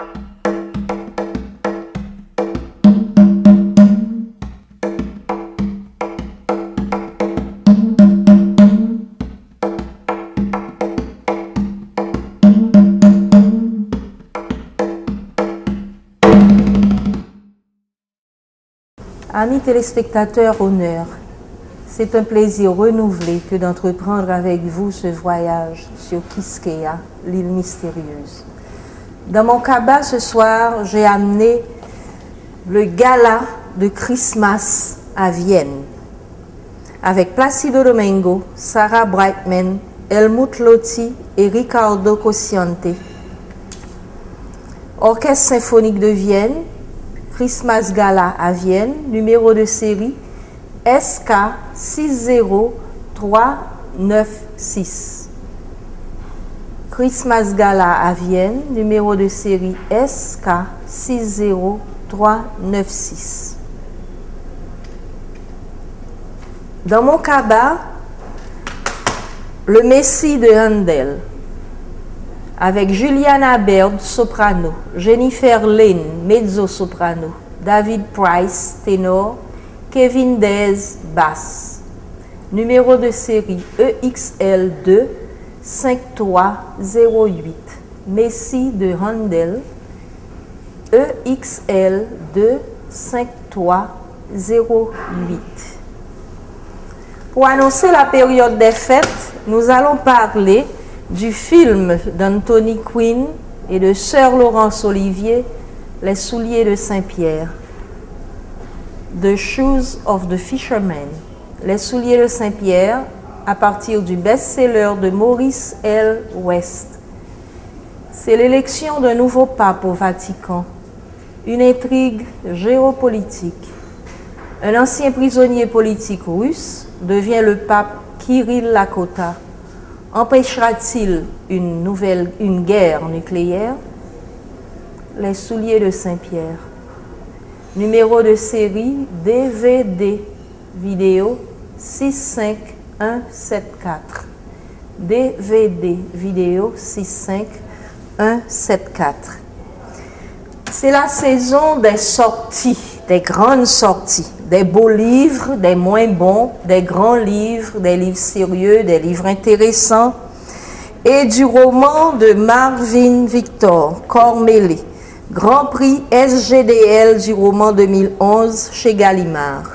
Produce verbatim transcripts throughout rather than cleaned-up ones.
Amis téléspectateurs, honneur, c'est un plaisir renouvelé que d'entreprendre avec vous ce voyage sur Quisqueya, l'île mystérieuse. Dans mon cabas ce soir, j'ai amené le gala de Christmas à Vienne, avec Placido Domingo, Sarah Brightman, Helmut Lotti et Ricardo Cosciante. Orchestre symphonique de Vienne, Christmas Gala à Vienne, numéro de série S K six zéro trois neuf six. Christmas Gala à Vienne, numéro de série S K six zéro trois neuf six. Dans mon cabas, le Messie de Handel, avec Juliana Baird, soprano, Jennifer Lane, mezzo-soprano, David Price, ténor, Kevin Dez, basse. Numéro de série E X L deux cinq trois zéro huit. Messie de Handel, E X L deux cinq trois zéro huit. Pour annoncer la période des fêtes, nous allons parler du film d'Anthony Quinn et de Sir Laurence Olivier, Les souliers de Saint-Pierre. The Shoes of the Fisherman. Les souliers de Saint-Pierre, à partir du best-seller de Maurice L. West. C'est l'élection d'un nouveau pape au Vatican, une intrigue géopolitique. Un ancien prisonnier politique russe devient le pape Kirill Lakota. Empêchera-t-il une nouvelle, une guerre nucléaire? Les souliers de Saint-Pierre. Numéro de série D V D vidéo six cinq un sept quatre. D V D vidéo six cinq un sept quatre. C'est la saison des sorties, des grandes sorties, des beaux livres, des moins bons, des grands livres, des livres sérieux, des livres intéressants, et du roman de Marvin Victor, Cormélé, Grand Prix S G D L du roman deux mille onze chez Gallimard.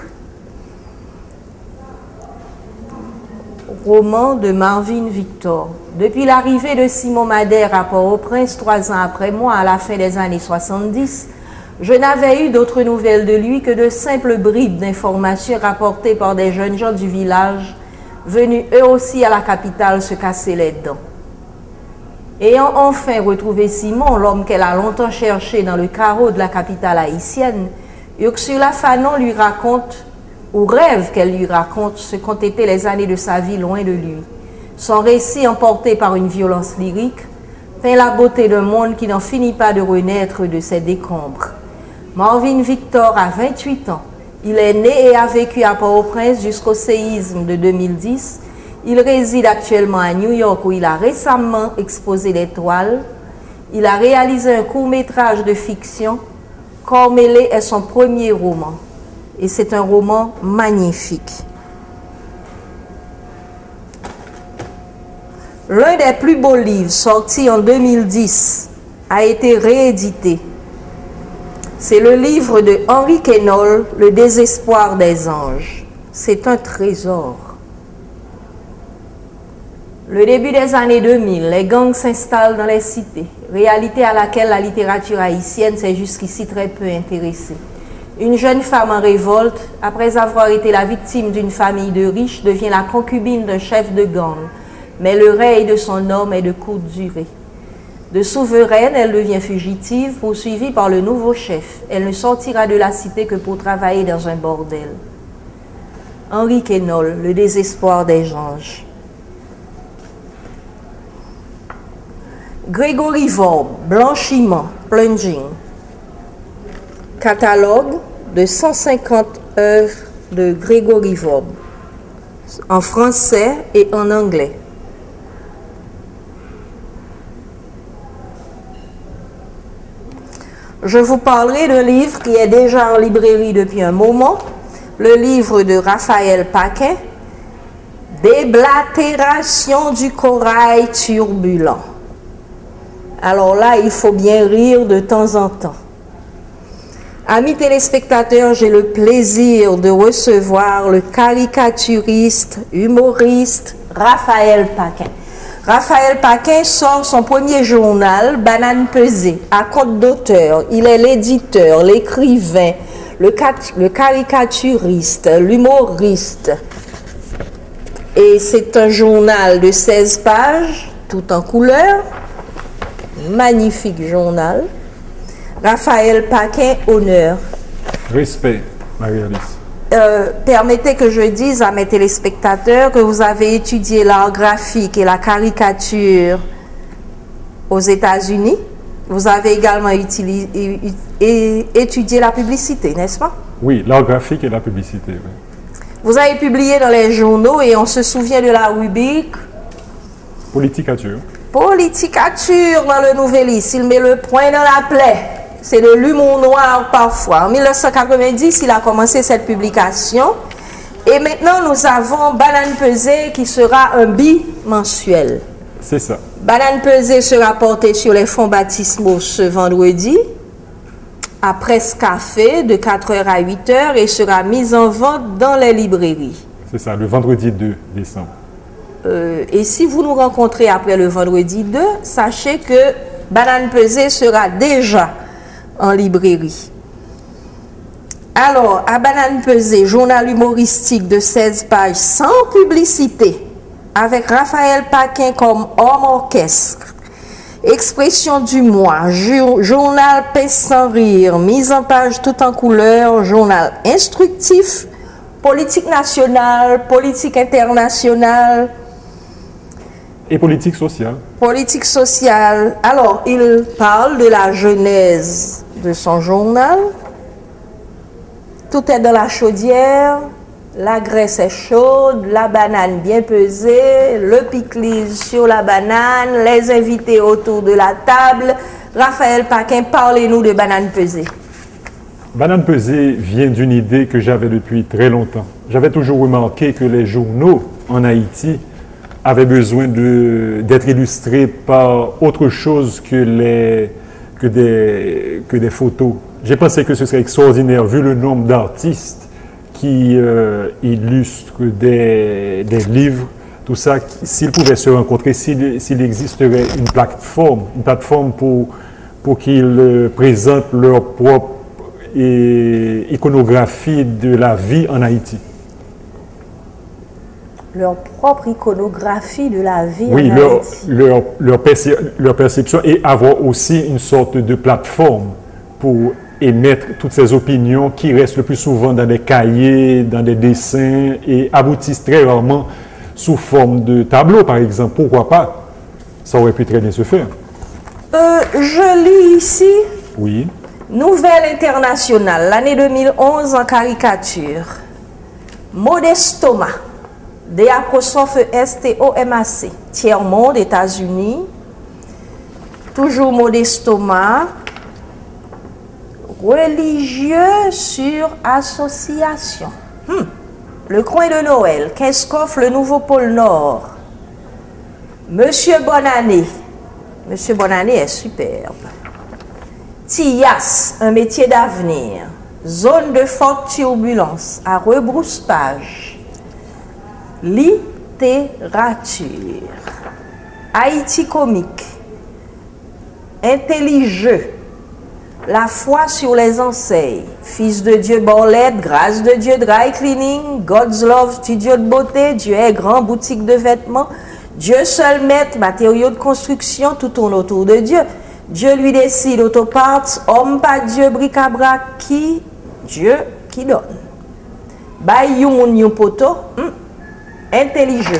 Roman de Marvin Victor. Depuis l'arrivée de Simon Madère à Port-au-Prince, trois ans après moi, à la fin des années soixante-dix, je n'avais eu d'autres nouvelles de lui que de simples bribes d'informations rapportées par des jeunes gens du village, venus eux aussi à la capitale se casser les dents. Ayant enfin retrouvé Simon, l'homme qu'elle a longtemps cherché dans le carreau de la capitale haïtienne, Ursula Fanon lui raconte, ou rêve qu'elle lui raconte, ce qu'ont été les années de sa vie loin de lui. Son récit, emporté par une violence lyrique, peint la beauté d'un monde qui n'en finit pas de renaître de ses décombres. Marvin Victor a vingt-huit ans. Il est né et a vécu à Port-au-Prince jusqu'au séisme de deux mille dix. Il réside actuellement à New York où il a récemment exposé des toiles. Il a réalisé un court-métrage de fiction. Cormélé est son premier roman. Et c'est un roman magnifique. L'un des plus beaux livres sortis en deux mille dix a été réédité. C'est le livre de Henri Quénol, Le désespoir des anges. C'est un trésor. Le début des années deux mille, les gangs s'installent dans les cités, réalité à laquelle la littérature haïtienne s'est jusqu'ici très peu intéressée. Une jeune femme en révolte, après avoir été la victime d'une famille de riches, devient la concubine d'un chef de gang. Mais le règne de son homme est de courte durée. De souveraine, elle devient fugitive, poursuivie par le nouveau chef. Elle ne sortira de la cité que pour travailler dans un bordel. Henri Quénol, Le désespoir des anges. Grégory Vorbe, Blanchiment, Plunging. Catalogue de cent cinquante œuvres de Grégory Vorbe, en français et en anglais. Je vous parlerai d'un livre qui est déjà en librairie depuis un moment, le livre de Raphaël Paquin, Déblatération du corail turbulent. Alors là, il faut bien rire de temps en temps. Amis téléspectateurs, j'ai le plaisir de recevoir le caricaturiste, humoriste Raphaël Paquin. Raphaël Paquin sort son premier journal, Banane Pesée, à compte d'auteur. Il est l'éditeur, l'écrivain, le, le caricaturiste, l'humoriste. Et c'est un journal de seize pages, tout en couleur. Magnifique journal. Raphaël Paquin, honneur. Respect, Marie-Alice. Euh, permettez que je dise à mes téléspectateurs que vous avez étudié l'art graphique et la caricature aux États-Unis. Vous avez également utilisé, étudié la publicité, n'est-ce pas? Oui, l'art graphique et la publicité. Oui. Vous avez publié dans les journaux et on se souvient de la rubrique Politicature. Politicature dans le Nouvelliste. Il met le point dans la plaie. C'est de l'humour noir parfois. En mille neuf cent quatre-vingt-dix, il a commencé cette publication. Et maintenant, nous avons Banane Pesée qui sera un bimensuel. C'est ça. Banane Pesée sera portée sur les fonds baptismaux ce vendredi à Presse Café de quatre heures à huit heures et sera mise en vente dans les librairies. C'est ça, le vendredi deux décembre. Euh, et si vous nous rencontrez après le vendredi deux, sachez que Banane Pesée sera déjà en librairie. Alors, à Banane Pesée, journal humoristique de seize pages sans publicité, avec Raphaël Paquin comme homme orchestre. Expression du mois, journal Paix sans rire, mise en page tout en couleur, journal instructif, politique nationale, politique internationale. Et politique sociale. Politique sociale. Alors, il parle de la genèse de son journal. Tout est dans la chaudière, la graisse est chaude, la banane bien pesée, le pickles sur la banane, les invités autour de la table. Raphaël Paquin, parlez-nous de Banane Pesée. Banane Pesée vient d'une idée que j'avais depuis très longtemps. J'avais toujours remarqué que les journaux en Haïti avaient besoin d'être illustrés par autre chose que, les, que, des, que des photos. J'ai pensé que ce serait extraordinaire, vu le nombre d'artistes qui euh, illustrent des, des livres, tout ça, s'ils pouvaient se rencontrer, s'il existerait une plateforme, une plateforme pour, pour qu'ils euh, présentent leur propre et, iconographie de la vie en Haïti. Leur propre iconographie de la vie oui, en leur, Haïti. Leur, leur, percep leur perception et avoir aussi une sorte de plateforme pour émettre toutes ces opinions qui restent le plus souvent dans des cahiers, dans des dessins et aboutissent très rarement sous forme de tableau, par exemple. Pourquoi pas? Ça aurait pu très bien se faire. Euh, je lis ici. Oui. Nouvelle internationale, l'année deux mille onze en caricature. Modestoma, D apostrophe S T O M A C, Tiers-Monde, États-Unis. Toujours Modestoma. Religieux sur association. Hmm. Le coin de Noël, qu'est-ce qu'offre le nouveau pôle Nord? Monsieur Bonannée. Monsieur Bonannée est superbe. Tias, un métier d'avenir. Zone de forte turbulence, à rebrousse-page. Littérature. Haïti comique. Intelligeux. La foi sur les enseignes. Fils de Dieu Borlette, grâce de Dieu Dry Cleaning, God's Love Studio de beauté, Dieu est grand, boutique de vêtements, Dieu seul maître, matériaux de construction, tout tourne autour de Dieu. Dieu lui décide, autoparts, homme pas Dieu, bric-à-brac, qui Dieu qui donne. Bay yon yon poto, hmm, intelligent.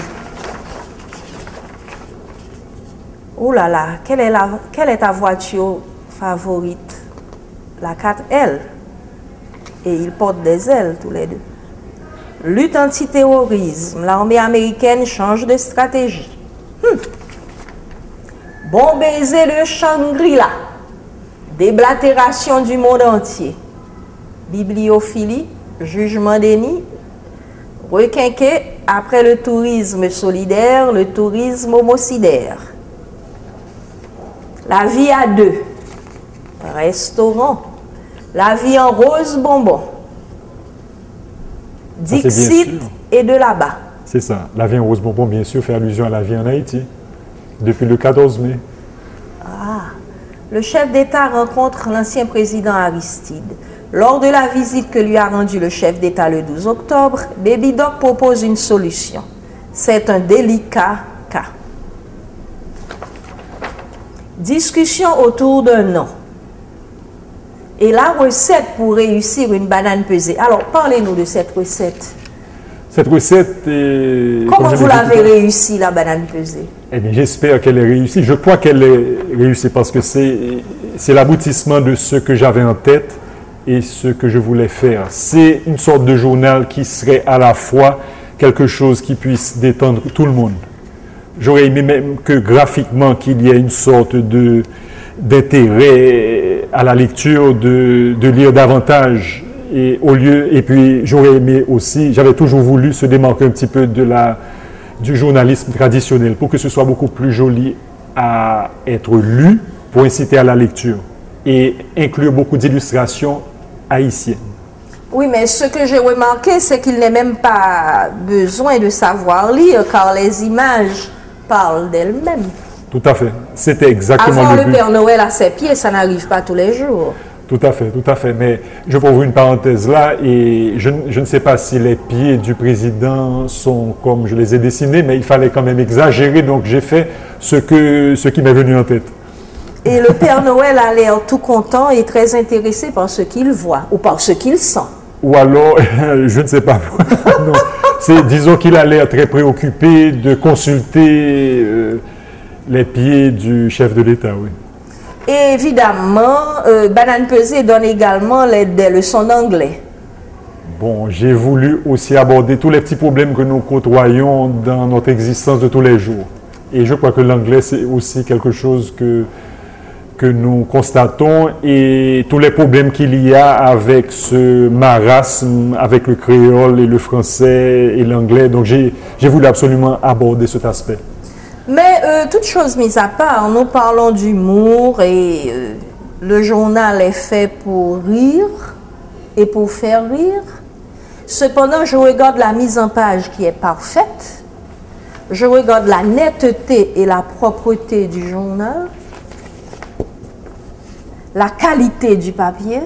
Oh là là, quelle est, la, quelle est ta voiture favorite? La quatre L. Et ils portent des ailes tous les deux. Lutte antiterrorisme. L'armée américaine change de stratégie. Hmm. Bon baiser de Shangri-La. déblatération du monde entier, bibliophilie, jugement déni, requinqué après le tourisme solidaire, le tourisme homocidaire. La vie à deux, restaurant, la vie en rose bonbon, Dixit et de là-bas. C'est ça, la vie en rose bonbon, bien sûr, fait allusion à la vie en Haïti, depuis le quatorze mai. Ah, le chef d'État rencontre l'ancien président Aristide. Lors de la visite que lui a rendue le chef d'État le douze octobre, Baby Doc propose une solution. C'est un délicat cas. Discussion autour d'un nom. Et la recette pour réussir une banane pesée. Alors, parlez-nous de cette recette. Cette recette est... Comment vous l'avez réussi, la banane pesée? Eh bien, j'espère qu'elle est réussie. Je crois qu'elle est réussie parce que c'est l'aboutissement de ce que j'avais en tête et ce que je voulais faire. C'est une sorte de journal qui serait à la fois quelque chose qui puisse détendre tout le monde. J'aurais aimé même que graphiquement, qu'il y ait une sorte de d'intérêt à la lecture, de, de lire davantage. Et au lieu, et puis j'aurais aimé aussi, j'avais toujours voulu se démarquer un petit peu de la, du journalisme traditionnel pour que ce soit beaucoup plus joli à être lu, pour inciter à la lecture et inclure beaucoup d'illustrations haïtiennes. Oui, mais ce que j'ai remarqué, c'est qu'il n'est même pas besoin de savoir lire, car les images parlent d'elles-mêmes. Tout à fait. C'était exactement Avoir le le but. Père Noël à ses pieds, ça n'arrive pas tous les jours. Tout à fait, tout à fait. Mais je vais ouvrir une parenthèse là et je, je ne sais pas si les pieds du président sont comme je les ai dessinés, mais il fallait quand même exagérer, donc j'ai fait ce, que, ce qui m'est venu en tête. Et le Père Noël a l'air tout content et très intéressé par ce qu'il voit ou par ce qu'il sent. Ou alors, je ne sais pas. Non. C'est, disons qu'il a l'air très préoccupé de consulter euh, les pieds du chef de l'État, oui. Et évidemment, euh, Banane Pesée donne également les, des leçons d'anglais. Bon, j'ai voulu aussi aborder tous les petits problèmes que nous côtoyons dans notre existence de tous les jours. Et je crois que l'anglais, c'est aussi quelque chose que, que nous constatons et tous les problèmes qu'il y a avec ce marasme, avec le créole et le français et l'anglais. Donc, j'ai voulu absolument aborder cet aspect. Mais euh, toute chose mise à part, nous parlons d'humour et euh, le journal est fait pour rire et pour faire rire. Cependant, je regarde la mise en page qui est parfaite. Je regarde la netteté et la propreté du journal, la qualité du papier.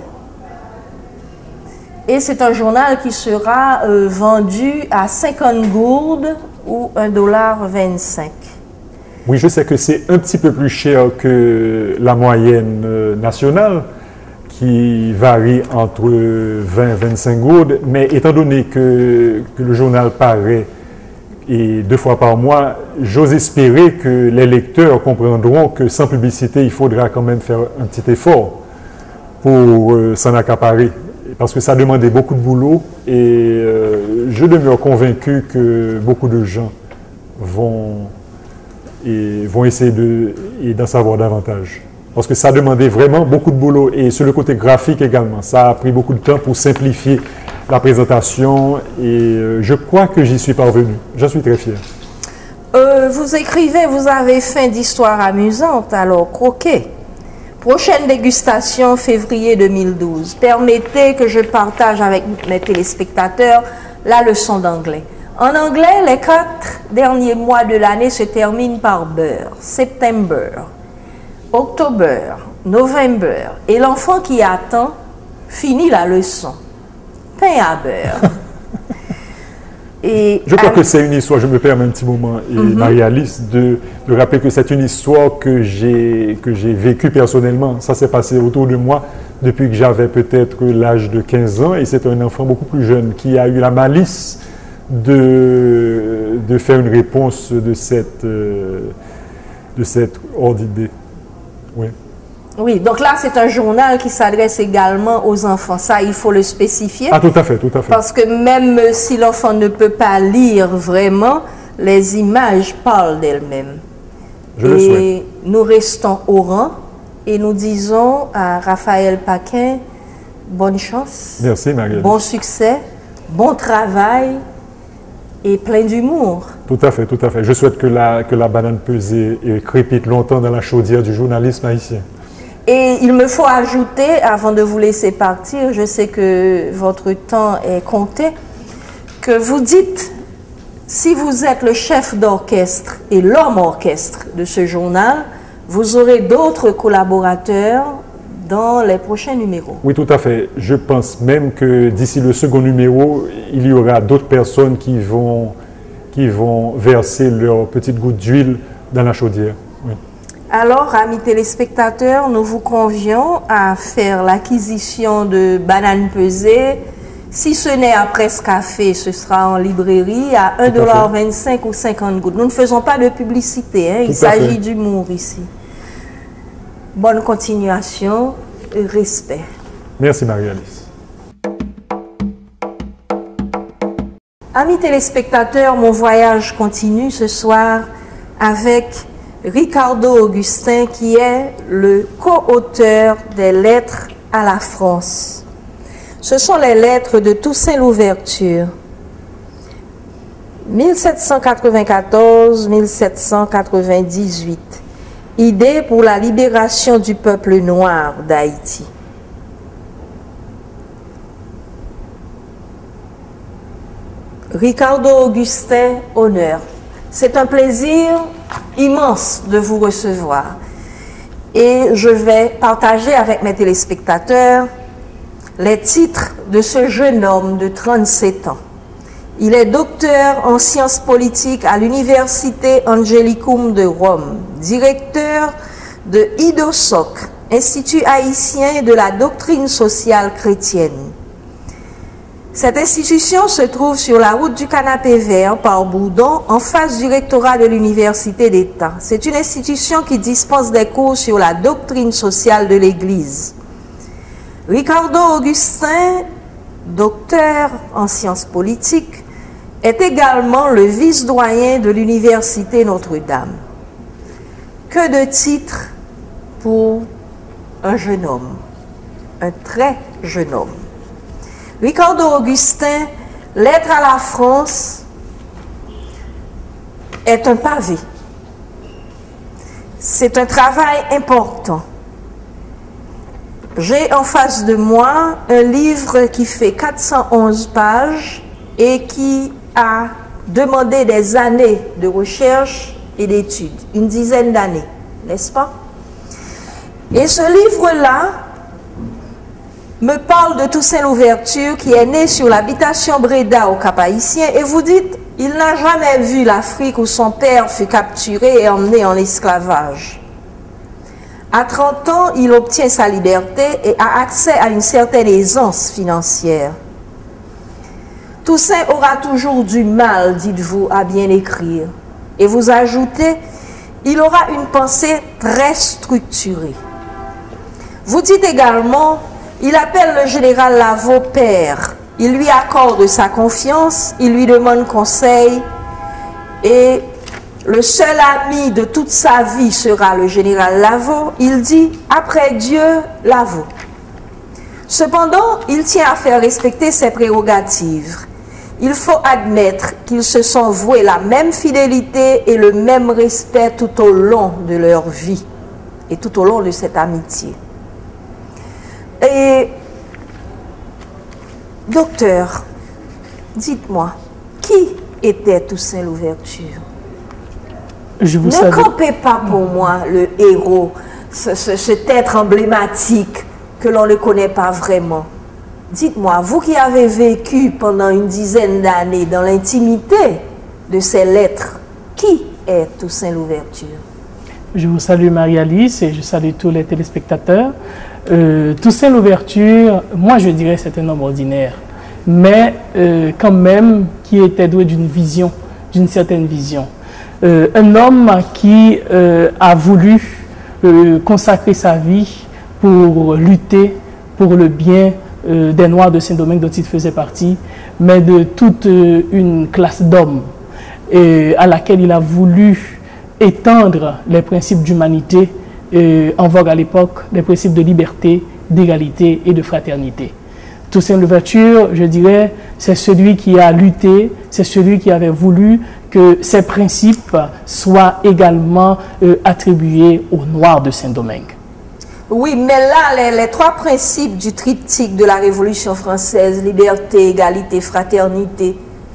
Et c'est un journal qui sera euh, vendu à cinquante gourdes ou un dollar vingt-cinq. Oui, je sais que c'est un petit peu plus cher que la moyenne euh, nationale, qui varie entre vingt et vingt-cinq gourdes, mais étant donné que, que le journal paraît et deux fois par mois, j'ose espérer que les lecteurs comprendront que sans publicité, il faudra quand même faire un petit effort pour euh, s'en accaparer, parce que ça demandait beaucoup de boulot et euh, je demeure convaincu que beaucoup de gens vont... et vont essayer d'en savoir davantage. Parce que ça demandait vraiment beaucoup de boulot. Et sur le côté graphique également, ça a pris beaucoup de temps pour simplifier la présentation. Et euh, je crois que j'y suis parvenu. J'en suis très fier. Euh, vous écrivez, vous avez faim d'histoires amusantes, alors croquez. Prochaine dégustation, février deux mille douze. Permettez que je partage avec mes téléspectateurs la leçon d'anglais. En anglais, les quatre derniers mois de l'année se terminent par beurre, September, October, November. Et l'enfant qui attend finit la leçon. Pain à beurre. Et je crois à... que c'est une histoire, je me permets un petit moment, et mm-hmm. Marie-Alice, de, de rappeler que c'est une histoire que j'ai que j'ai vécue personnellement. Ça s'est passé autour de moi depuis que j'avais peut-être l'âge de quinze ans, et c'est un enfant beaucoup plus jeune qui a eu la malice De, de faire une réponse de cette, euh, de cette ordre d'idée. Oui. Oui, donc là, c'est un journal qui s'adresse également aux enfants. Ça, il faut le spécifier. Ah, tout à fait, tout à fait. Parce que même si l'enfant ne peut pas lire vraiment, les images parlent d'elles-mêmes. Je le souhaite. Et nous restons au rang et nous disons à Raphaël Paquin, bonne chance. Merci, Marie-Alice. Bon succès, bon travail et plein d'humour. Tout à fait, tout à fait. Je souhaite que la, que la banane pesée crépite longtemps dans la chaudière du journalisme haïtien. Et il me faut ajouter, avant de vous laisser partir, je sais que votre temps est compté, que vous dites, si vous êtes le chef d'orchestre et l'homme orchestre de ce journal, vous aurez d'autres collaborateurs dans les prochains numéros. Oui, tout à fait. Je pense même que d'ici le second numéro, il y aura d'autres personnes qui vont, qui vont verser leur petite goutte d'huile dans la chaudière. Oui. Alors, amis téléspectateurs, nous vous convions à faire l'acquisition de bananes pesées. Si ce n'est à Presse Café, ce sera en librairie à un dollar vingt-cinq ou cinquante gouttes. Nous ne faisons pas de publicité, hein. Il s'agit d'humour ici. Bonne continuation et respect. Merci Marie-Alice. Amis téléspectateurs, mon voyage continue ce soir avec Ricardo Augustin qui est le co-auteur des Lettres à la France. Ce sont les lettres de Toussaint Louverture, mille sept cent quatre-vingt-quatorze à mille sept cent quatre-vingt-dix-huit. Idée pour la libération du peuple noir d'Haïti. Ricardo Augustin, honneur. C'est un plaisir immense de vous recevoir. Et je vais partager avec mes téléspectateurs les titres de ce jeune homme de trente-sept ans. Il est docteur en sciences politiques à l'Université Angelicum de Rome, directeur de I D O S O C, Institut haïtien de la doctrine sociale chrétienne. Cette institution se trouve sur la route du Canapé Vert par Bourdon, en face du rectorat de l'Université d'État. C'est une institution qui dispense des cours sur la doctrine sociale de l'Église. Ricardo Augustin, docteur en sciences politiques, est également le vice-doyen de l'Université Notre-Dame. Que de titres pour un jeune homme, un très jeune homme. Ricardo Augustin, Lettre à la France, est un pavé. C'est un travail important. J'ai en face de moi un livre qui fait quatre cent onze pages et qui a demandé des années de recherche et d'études, une dizaine d'années, n'est-ce pas? Et ce livre-là me parle de Toussaint Louverture qui est né sur l'habitation Breda au Cap-Haïtien et vous dites, il n'a jamais vu l'Afrique où son père fut capturé et emmené en esclavage. À trente ans, il obtient sa liberté et a accès à une certaine aisance financière. Toussaint aura toujours du mal, dites-vous, à bien écrire. Et vous ajoutez, il aura une pensée très structurée. Vous dites également, il appelle le général Lavaux père. Il lui accorde sa confiance, il lui demande conseil et le seul ami de toute sa vie sera le général Lavaux. Il dit, après Dieu, Lavaux. Cependant, il tient à faire respecter ses prérogatives. Il faut admettre qu'ils se sont voués la même fidélité et le même respect tout au long de leur vie et tout au long de cette amitié. Et, docteur, dites-moi, qui était Toussaint Louverture? Je vous ne savais... campez pas pour moi le héros, ce, ce, cet être emblématique que l'on ne connaît pas vraiment. Dites-moi, vous qui avez vécu pendant une dizaine d'années dans l'intimité de ces lettres, qui est Toussaint Louverture? Je vous salue Marie-Alice et je salue tous les téléspectateurs. Euh, Toussaint Louverture, moi je dirais c'est un homme ordinaire, mais euh, quand même qui était doué d'une vision, d'une certaine vision. Euh, un homme qui euh, a voulu euh, consacrer sa vie pour lutter pour le bien euh, des Noirs de Saint-Domingue dont il faisait partie, mais de toute euh, une classe d'hommes à laquelle il a voulu étendre les principes d'humanité euh, en vogue à l'époque, les principes de liberté, d'égalité et de fraternité. Toussaint Louverture, je dirais, c'est celui qui a lutté, c'est celui qui avait voulu que ces principes soient également euh, attribués aux Noirs de Saint-Domingue. Oui, mais là, les, les trois principes du triptyque de la Révolution française, liberté, égalité, fraternité,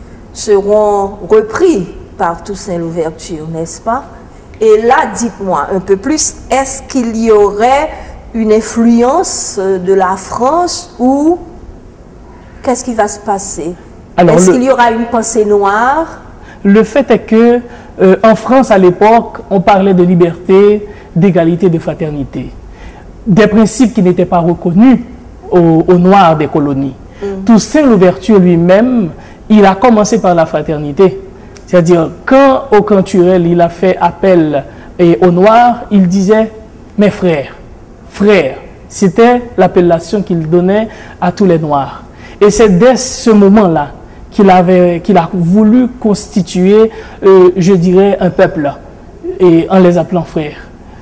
seront repris par Toussaint Louverture, n'est-ce pas? Et là, dites-moi un peu plus, est-ce qu'il y aurait une influence de la France ou qu'est-ce qui va se passer? Est-ce qu'il y aura une pensée noire? Le fait est que euh, en France, à l'époque, on parlait de liberté, d'égalité, de fraternité. Des principes qui n'étaient pas reconnus aux, aux Noirs des colonies. Mm. Toussaint Louverture lui-même, il a commencé par la fraternité. C'est-à-dire, quand au Canturel, il a fait appel et aux Noirs, il disait « mes frères ». Frères, c'était l'appellation qu'il donnait à tous les Noirs. Et c'est dès ce moment-là qu'il avait, qu'il a voulu constituer, euh, je dirais, un peuple, et en les appelant frères.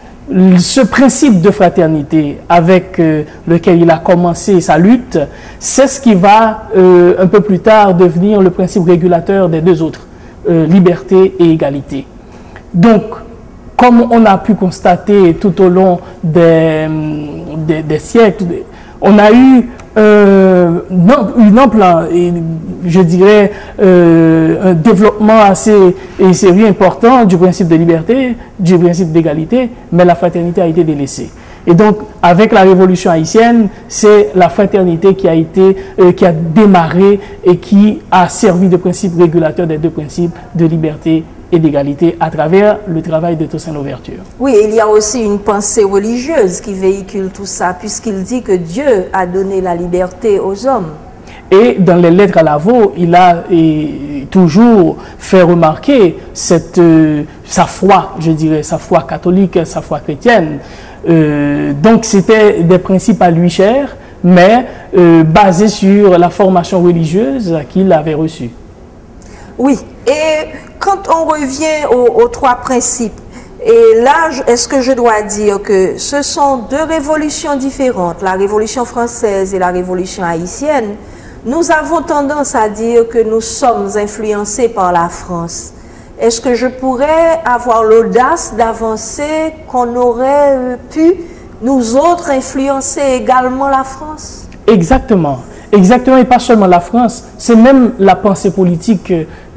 Ce principe de fraternité avec euh, lequel il a commencé sa lutte, c'est ce qui va euh, un peu plus tard devenir le principe régulateur des deux autres, euh, liberté et égalité. Donc, comme on a pu constater tout au long des, des, des siècles, on a eu euh, une ample, je dirais, euh, un développement assez et sérieux important du principe de liberté, du principe d'égalité, mais la fraternité a été délaissée. Et donc, avec la révolution haïtienne, c'est la fraternité qui a été, euh, qui a démarré et qui a servi de principe régulateur des deux principes de liberté et d'égalité à travers le travail de Toussaint Louverture. Oui, il y a aussi une pensée religieuse qui véhicule tout ça, puisqu'il dit que Dieu a donné la liberté aux hommes. Et dans les lettres à Lavaux, il a et, toujours fait remarquer cette, euh, sa foi, je dirais, sa foi catholique, sa foi chrétienne. Euh, donc c'était des principes à lui chers, mais euh, basés sur la formation religieuse qu'il avait reçue. Oui, et quand on revient aux, aux trois principes, et là, est-ce que je dois dire que ce sont deux révolutions différentes, la Révolution française et la Révolution haïtienne? Nous avons tendance à dire que nous sommes influencés par la France. Est-ce que je pourrais avoir l'audace d'avancer qu'on aurait pu, nous autres, influencer également la France? Exactement. Exactement, et pas seulement la France, c'est même la pensée politique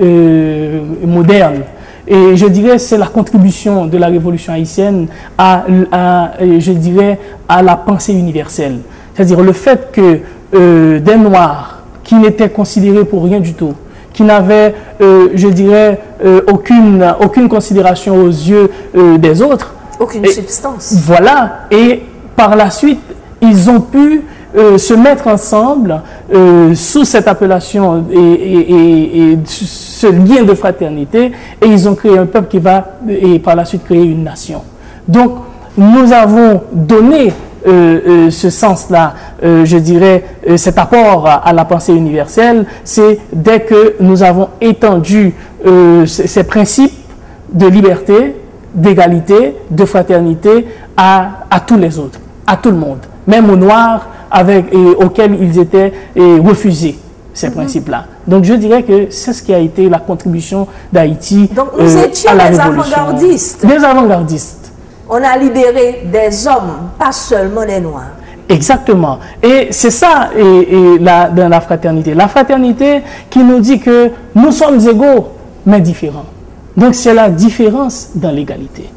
euh, moderne. Et je dirais c'est la contribution de la révolution haïtienne à, à, je dirais, à la pensée universelle. C'est-à-dire le fait que euh, des Noirs qui n'étaient considérés pour rien du tout, qui n'avaient, euh, je dirais, euh, aucune, aucune considération aux yeux euh, des autres. Aucune et, substance. Voilà, et par la suite, ils ont pu Euh, se mettre ensemble euh, sous cette appellation et, et, et, et ce lien de fraternité, et ils ont créé un peuple qui va et par la suite créer une nation. Donc nous avons donné euh, euh, ce sens-là, euh, je dirais, euh, cet apport à, à la pensée universelle, c'est dès que nous avons étendu euh, ces principes de liberté, d'égalité, de fraternité à, à tous les autres, à tout le monde, même aux Noirs, avec, et, auxquels ils étaient et, refusés, ces mm-hmm. principes-là. Donc je dirais que c'est ce qui a été la contribution d'Haïti euh, à la des révolution. Avant-gardistes. Des avant-gardistes. On a libéré des hommes, pas seulement des Noirs. Exactement. Et c'est ça et, et la, dans la fraternité. La fraternité qui nous dit que nous sommes égaux, mais différents. Donc c'est la différence dans l'égalité.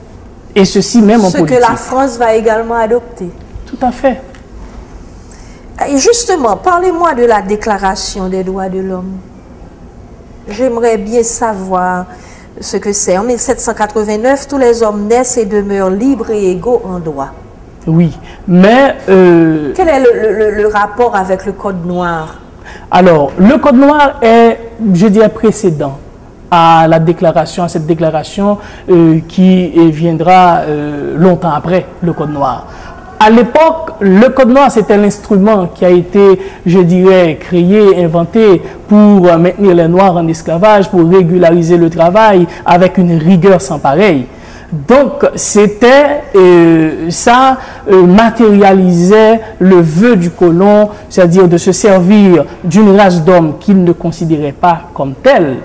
Et ceci même en politique. Ce que la France va également adopter. Tout à fait. Et justement, parlez-moi de la Déclaration des droits de l'homme. J'aimerais bien savoir ce que c'est. En mille sept cent quatre-vingt-neuf, tous les hommes naissent et demeurent libres et égaux en droit. Oui, mais... Euh, Quel est le, le, le rapport avec le Code noir? Alors, le Code noir est, je dirais, précédent à la déclaration, à cette déclaration euh, qui viendra euh, longtemps après le Code noir. À l'époque, le Code noir, c'était l'instrument qui a été, je dirais, créé, inventé pour maintenir les Noirs en esclavage, pour régulariser le travail avec une rigueur sans pareil. Donc, c'était, euh, ça euh, matérialisait le vœu du colon, c'est-à-dire de se servir d'une race d'hommes qu'il ne considérait pas comme telle,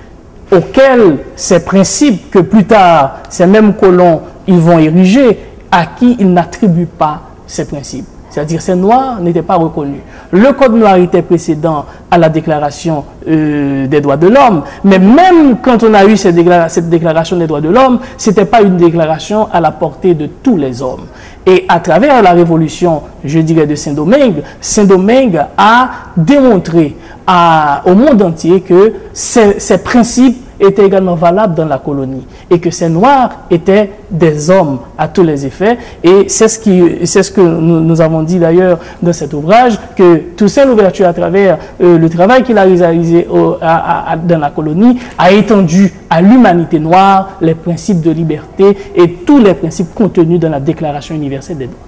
auquel ces principes que plus tard, ces mêmes colons, ils vont ériger, à qui ils n'attribuent pas ces principes. C'est-à-dire ces Noirs n'étaient pas reconnus. Le Code noir était précédent à la Déclaration euh, des droits de l'homme, mais même quand on a eu cette, déclara cette Déclaration des droits de l'homme, ce n'était pas une déclaration à la portée de tous les hommes. Et à travers la révolution, je dirais, de Saint-Domingue, Saint-Domingue a démontré à, au monde entier que ces, ces principes étaient également valables dans la colonie et que ces Noirs étaient des hommes à tous les effets. Et c'est ce, qui, c'est ce que nous, nous avons dit d'ailleurs dans cet ouvrage, que Toussaint Louverture, à travers euh, le travail qu'il a réalisé au, à, à, dans la colonie, a étendu à l'humanité noire les principes de liberté et tous les principes contenus dans la Déclaration universelle des droits.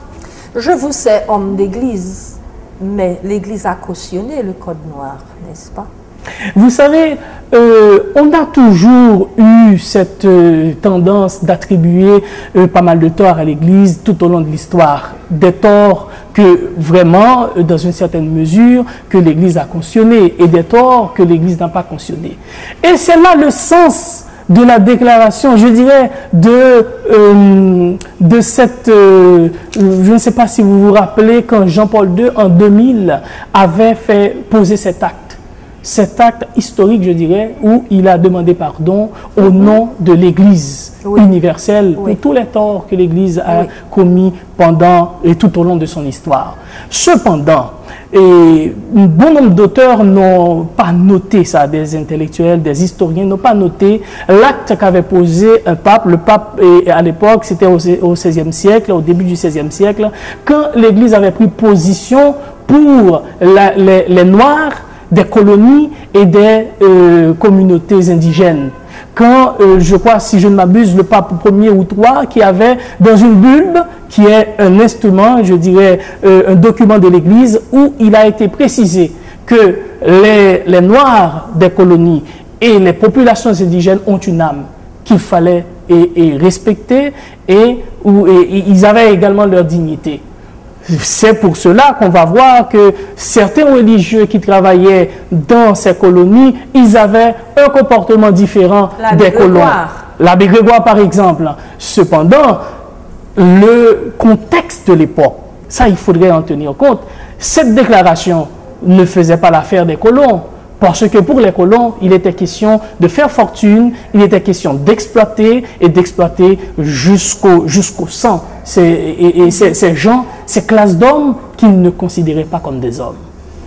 Je vous sais homme d'église, mais l'Église a cautionné le Code noir, n'est-ce pas? Vous savez, euh, on a toujours eu cette euh, tendance d'attribuer euh, pas mal de torts à l'Église tout au long de l'histoire. Des torts que vraiment, euh, dans une certaine mesure, que l'Église a cautionnés et des torts que l'Église n'a pas cautionnés. Et c'est là le sens de la déclaration, je dirais, de, euh, de cette... Euh, je ne sais pas si vous vous rappelez quand Jean-Paul deux, en deux mille, avait fait poser cet acte. Cet acte historique, je dirais, où il a demandé pardon au nom de l'Église oui. universelle oui. pour tous les torts que l'Église a oui. commis pendant et tout au long de son histoire. Cependant, et un bon nombre d'auteurs n'ont pas noté ça, des intellectuels, des historiens n'ont pas noté l'acte qu'avait posé un pape. Le pape, et à l'époque, c'était au seizième siècle, au début du seizième siècle, quand l'Église avait pris position pour la, les, les Noirs des colonies et des euh, communautés indigènes. Quand, euh, je crois, si je ne m'abuse, le pape premier ou trois, qui avait dans une bulbe, qui est un instrument, je dirais, euh, un document de l'Église, où il a été précisé que les, les Noirs des colonies et les populations indigènes ont une âme qu'il fallait et, et respecter, et, où, et, et ils avaient également leur dignité. C'est pour cela qu'on va voir que certains religieux qui travaillaient dans ces colonies, ils avaient un comportement différent des colons. L'abbé Grégoire, par exemple. Cependant, le contexte de l'époque, ça, il faudrait en tenir compte. Cette déclaration ne faisait pas l'affaire des colons. Parce que pour les colons, il était question de faire fortune, il était question d'exploiter et d'exploiter jusqu'au jusqu'au sang. Et, et ces, ces gens, ces classes d'hommes qu'ils ne considéraient pas comme des hommes.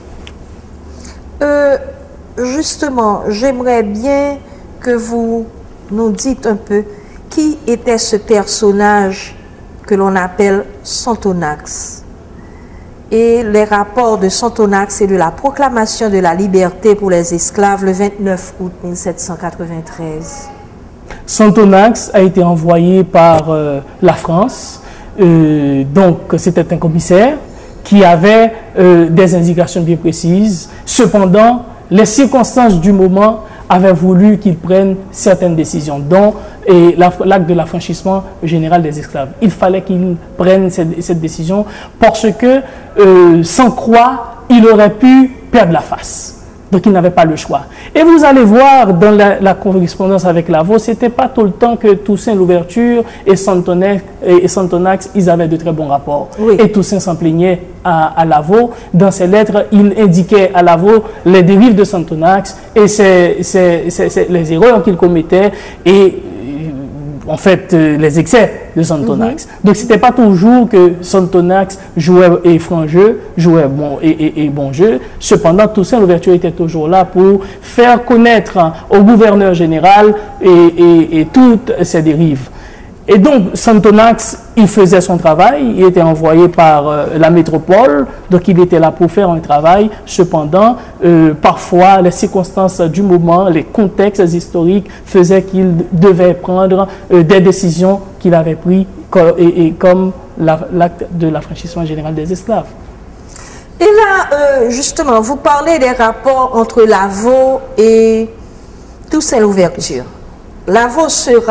Euh, justement, j'aimerais bien que vous nous dites un peu qui était ce personnage que l'on appelle Sonthonax. Et les rapports de Sonthonax et de la proclamation de la liberté pour les esclaves le vingt-neuf août mille sept cent quatre-vingt-treize. Sonthonax a été envoyé par euh, la France. Euh, donc, c'était un commissaire qui avait euh, des indications bien précises. Cependant, les circonstances du moment avaient voulu qu'il prenne certaines décisions, dont l'acte de l'affranchissement général des esclaves. Il fallait qu'il prenne cette, cette décision parce que, euh, sans croix, il aurait pu perdre la face. Donc, il n'avait pas le choix. Et vous allez voir dans la, la correspondance avec Lavaux, ce n'était pas tout le temps que Toussaint Louverture et Sonthonax, et Sonthonax, ils avaient de très bons rapports. Oui. Et Toussaint s'en plaignait à, à Lavaux. Dans ses lettres, il indiquait à Lavaux les dérives de Sonthonax et ses, ses, ses, ses, les erreurs qu'il commettait et en fait, euh, les excès de Sonthonax. Mm-hmm. Donc, ce n'était pas toujours que Sonthonax jouait et franc jeu, jouait bon et, et, et bon jeu. Cependant, Toussaint Louverture était toujours là pour faire connaître hein, au gouverneur général et, et, et toutes ces dérives. Et donc, Sonthonax, il faisait son travail, il était envoyé par euh, la métropole, donc il était là pour faire un travail. Cependant, euh, parfois, les circonstances du moment, les contextes historiques faisaient qu'il devait prendre euh, des décisions qu'il avait prises, et, et comme l'acte de l'affranchissement général des esclaves. Et là, euh, justement, vous parlez des rapports entre Lavaux et Toussaint Louverture. Lavaux sera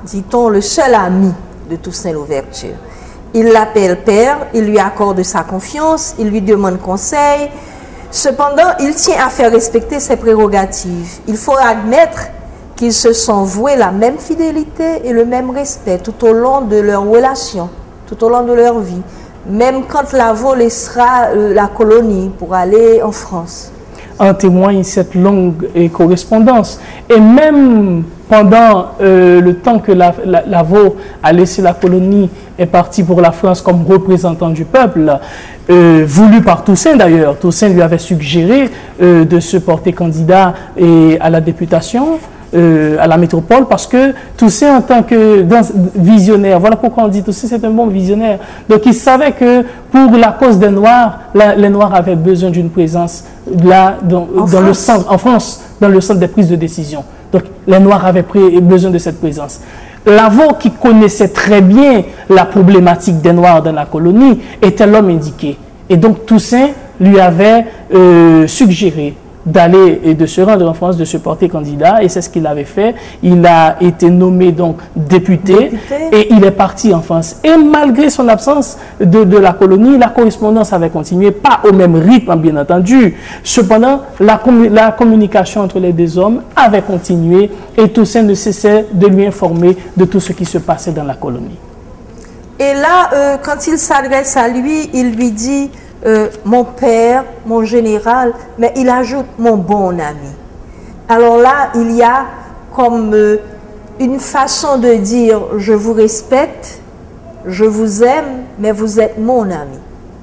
dit-on, le seul ami de Toussaint Louverture. Il l'appelle père, il lui accorde sa confiance, il lui demande conseil. Cependant, il tient à faire respecter ses prérogatives. Il faut admettre qu'ils se sont voués la même fidélité et le même respect tout au long de leur relation, tout au long de leur vie, même quand Lavaux laissera euh, la colonie pour aller en France. En témoigne cette longue eh, correspondance. Et même pendant euh, le temps que la, la, Lavaux a laissé la colonie, est parti pour la France comme représentant du peuple, euh, voulu par Toussaint d'ailleurs. Toussaint lui avait suggéré euh, de se porter candidat et, à la députation, euh, à la métropole, parce que Toussaint en tant que dans, visionnaire, voilà pourquoi on dit Toussaint c'est un bon visionnaire. Donc il savait que pour la cause des Noirs, la, les Noirs avaient besoin d'une présence là, dans, dans le centre, en France, dans le centre des prises de décision. Donc les Noirs avaient pris, besoin de cette présence. Lavaux, qui connaissait très bien la problématique des Noirs dans la colonie, était l'homme indiqué. Et donc Toussaint lui avait euh, suggéré d'aller et de se rendre en France, de se porter candidat, et c'est ce qu'il avait fait. Il a été nommé donc député, député, et il est parti en France. Et malgré son absence de, de la colonie, la correspondance avait continué, pas au même rythme bien entendu. Cependant, la, commu la communication entre les deux hommes avait continué, et Toussaint ne cessait de lui informer de tout ce qui se passait dans la colonie. Et là, euh, quand il s'adresse à lui, il lui dit euh, « mon père, mon général », mais il ajoute « mon bon ami ». Alors là, il y a comme euh, une façon de dire « je vous respecte, je vous aime, mais vous êtes mon ami ».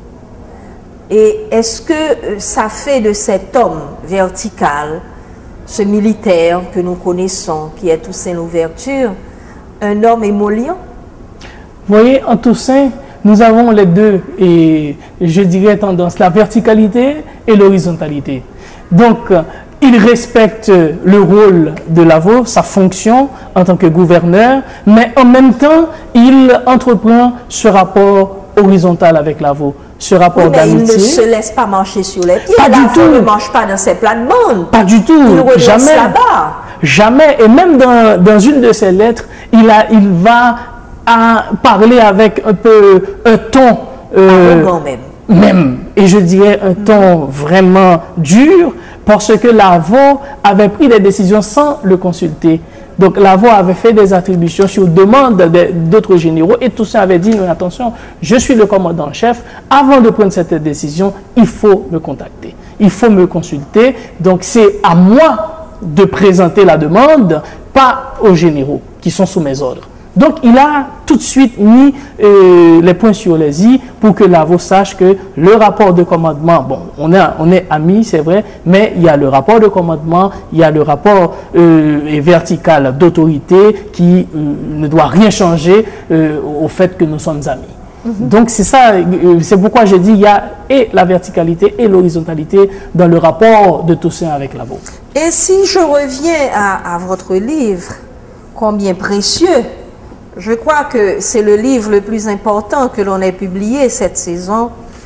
Et est-ce que ça fait de cet homme vertical, ce militaire que nous connaissons, qui est Toussaint Louverture, un homme émollient? Vous voyez, en Toussaint, nous avons les deux, et je dirais tendance, la verticalité et l'horizontalité. Donc, il respecte le rôle de Lavaux, sa fonction en tant que gouverneur, mais en même temps, il entreprend ce rapport horizontal avec Lavaux, ce rapport oui, d'amitié. Il ne se laisse pas marcher sur les pieds. Pas du tout. Il ne marche pas dans ses plates-bandes. Pas du tout. Il jamais. là-bas. Jamais. Et même dans, dans une de ses lettres, il, a, il va à parler avec un peu un ton euh, même. même, et je dirais un ton vraiment dur, parce que Lavaux avait pris des décisions sans le consulter. Donc Lavaux avait fait des attributions sur demande d'autres généraux, et Toussaint avait dit « attention, je suis le commandant en chef, avant de prendre cette décision, il faut me contacter, il faut me consulter, donc c'est à moi de présenter la demande, pas aux généraux qui sont sous mes ordres ». Donc, il a tout de suite mis euh, les points sur les i pour que Lavaux sache que le rapport de commandement, bon, on est, on est amis, c'est vrai, mais il y a le rapport de commandement, il y a le rapport euh, vertical d'autorité qui euh, ne doit rien changer euh, au fait que nous sommes amis. Mm-hmm. Donc, c'est ça, euh, c'est pourquoi je dis il y a et la verticalité et l'horizontalité dans le rapport de Toussaint avec Lavaux. Et si je reviens à, à votre livre, combien précieux, je crois que c'est le livre le plus important que l'on ait publié cette saison.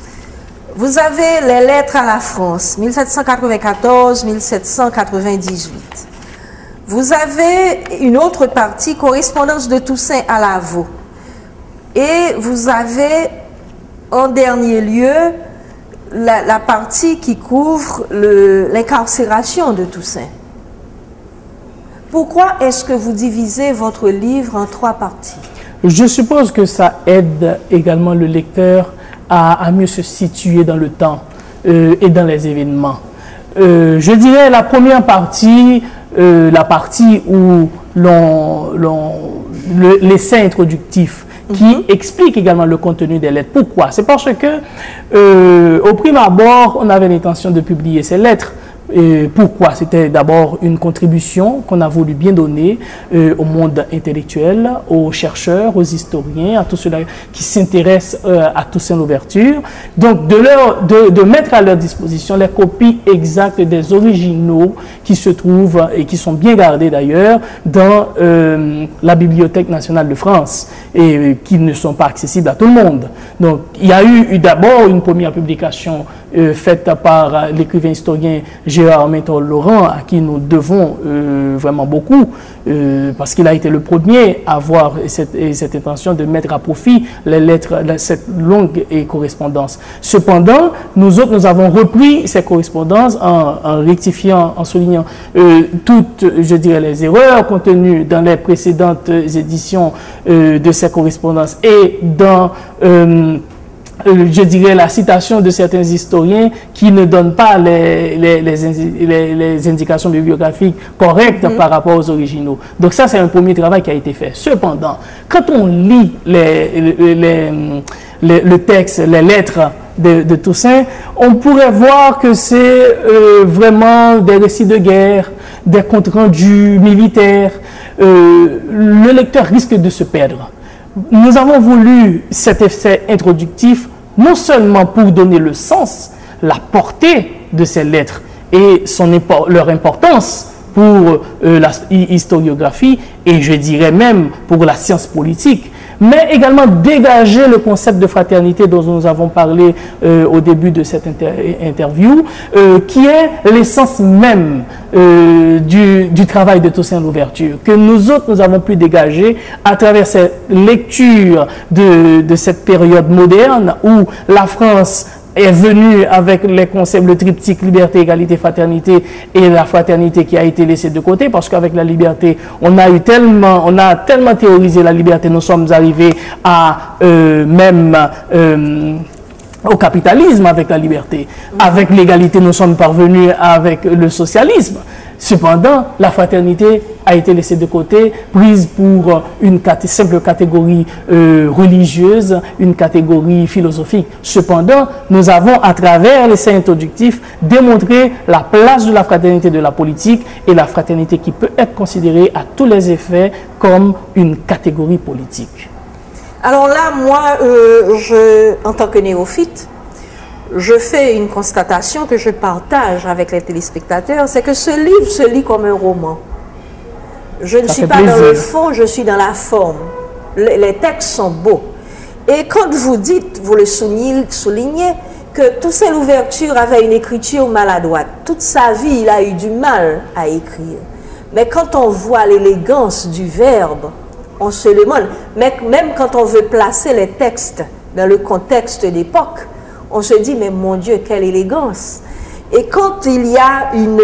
Vous avez les lettres à la France, mille sept cent quatre-vingt-quatorze à mille sept cent quatre-vingt-dix-huit. Vous avez une autre partie, correspondance de Toussaint à Lavaux. Et vous avez, en dernier lieu, la, la partie qui couvre l'incarcération de Toussaint. Pourquoi est-ce que vous divisez votre livre en trois parties? Je suppose que ça aide également le lecteur à, à mieux se situer dans le temps euh, et dans les événements. Euh, je dirais la première partie, euh, la partie où l'on, l'essai introductif qui mm-hmm. explique également le contenu des lettres. Pourquoi? C'est parce que euh, au prime abord, on avait l'intention de publier ces lettres. Et pourquoi? C'était d'abord une contribution qu'on a voulu bien donner euh, au monde intellectuel, aux chercheurs, aux historiens, à tous ceux-là qui s'intéressent euh, à Toussaint Louverture. Donc de, leur, de, de mettre à leur disposition les copies exactes des originaux qui se trouvent et qui sont bien gardés d'ailleurs dans euh, la Bibliothèque nationale de France et euh, qui ne sont pas accessibles à tout le monde. Donc il y a eu, eu d'abord une première publication euh, faite par euh, l'écrivain historien Gérard Mentor-Laurent, à qui nous devons euh, vraiment beaucoup, euh, parce qu'il a été le premier à avoir cette, cette intention de mettre à profit les lettres, cette longue correspondance. Cependant, nous autres, nous avons repris ces correspondances en, en rectifiant, en soulignant euh, toutes, je dirais, les erreurs contenues dans les précédentes éditions euh, de ces correspondances et dans euh, Euh, je dirais, la citation de certains historiens qui ne donnent pas les, les, les, les, les indications bibliographiques correctes mmh. par rapport aux originaux. Donc ça, c'est un premier travail qui a été fait. Cependant, quand on lit les, les, les, les, le texte, les lettres de, de Toussaint, on pourrait voir que c'est euh, vraiment des récits de guerre, des comptes rendus militaires. Euh, le lecteur risque de se perdre. Nous avons voulu cet essai introductif non seulement pour donner le sens, la portée de ces lettres et son, leur importance pour euh, la historiographie et je dirais même pour la science politique, mais également dégager le concept de fraternité dont nous avons parlé euh, au début de cette inter interview, euh, qui est l'essence même euh, du, du travail de Toussaint Louverture, que nous autres, nous avons pu dégager à travers cette lecture de, de cette période moderne où la France est venu avec les concepts, le triptyque liberté, égalité, fraternité et la fraternité qui a été laissée de côté parce qu'avec la liberté, on a eu tellement, on a tellement théorisé la liberté, nous sommes arrivés à euh, même euh, au capitalisme avec la liberté. Avec l'égalité, nous sommes parvenus avec le socialisme. Cependant, la fraternité a été laissée de côté, prise pour une cat- simple catégorie euh, religieuse, une catégorie philosophique. Cependant, nous avons, à travers l'essai introductif, démontré la place de la fraternité de la politique et la fraternité qui peut être considérée à tous les effets comme une catégorie politique. Alors là, moi, euh, je, en tant que néophyte, je fais une constatation que je partage avec les téléspectateurs, c'est que ce livre se lit comme un roman. Je ne Ça suis pas plaisir. dans le fond, je suis dans la forme. Les, les textes sont beaux. Et quand vous dites, vous le soulignez, soulignez que Toussaint Louverture avait une écriture maladroite. Toute sa vie, il a eu du mal à écrire. Mais quand on voit l'élégance du verbe, on se demande, mais même quand on veut placer les textes dans le contexte d'époque, on se dit, mais mon Dieu, quelle élégance. Et quand il y a une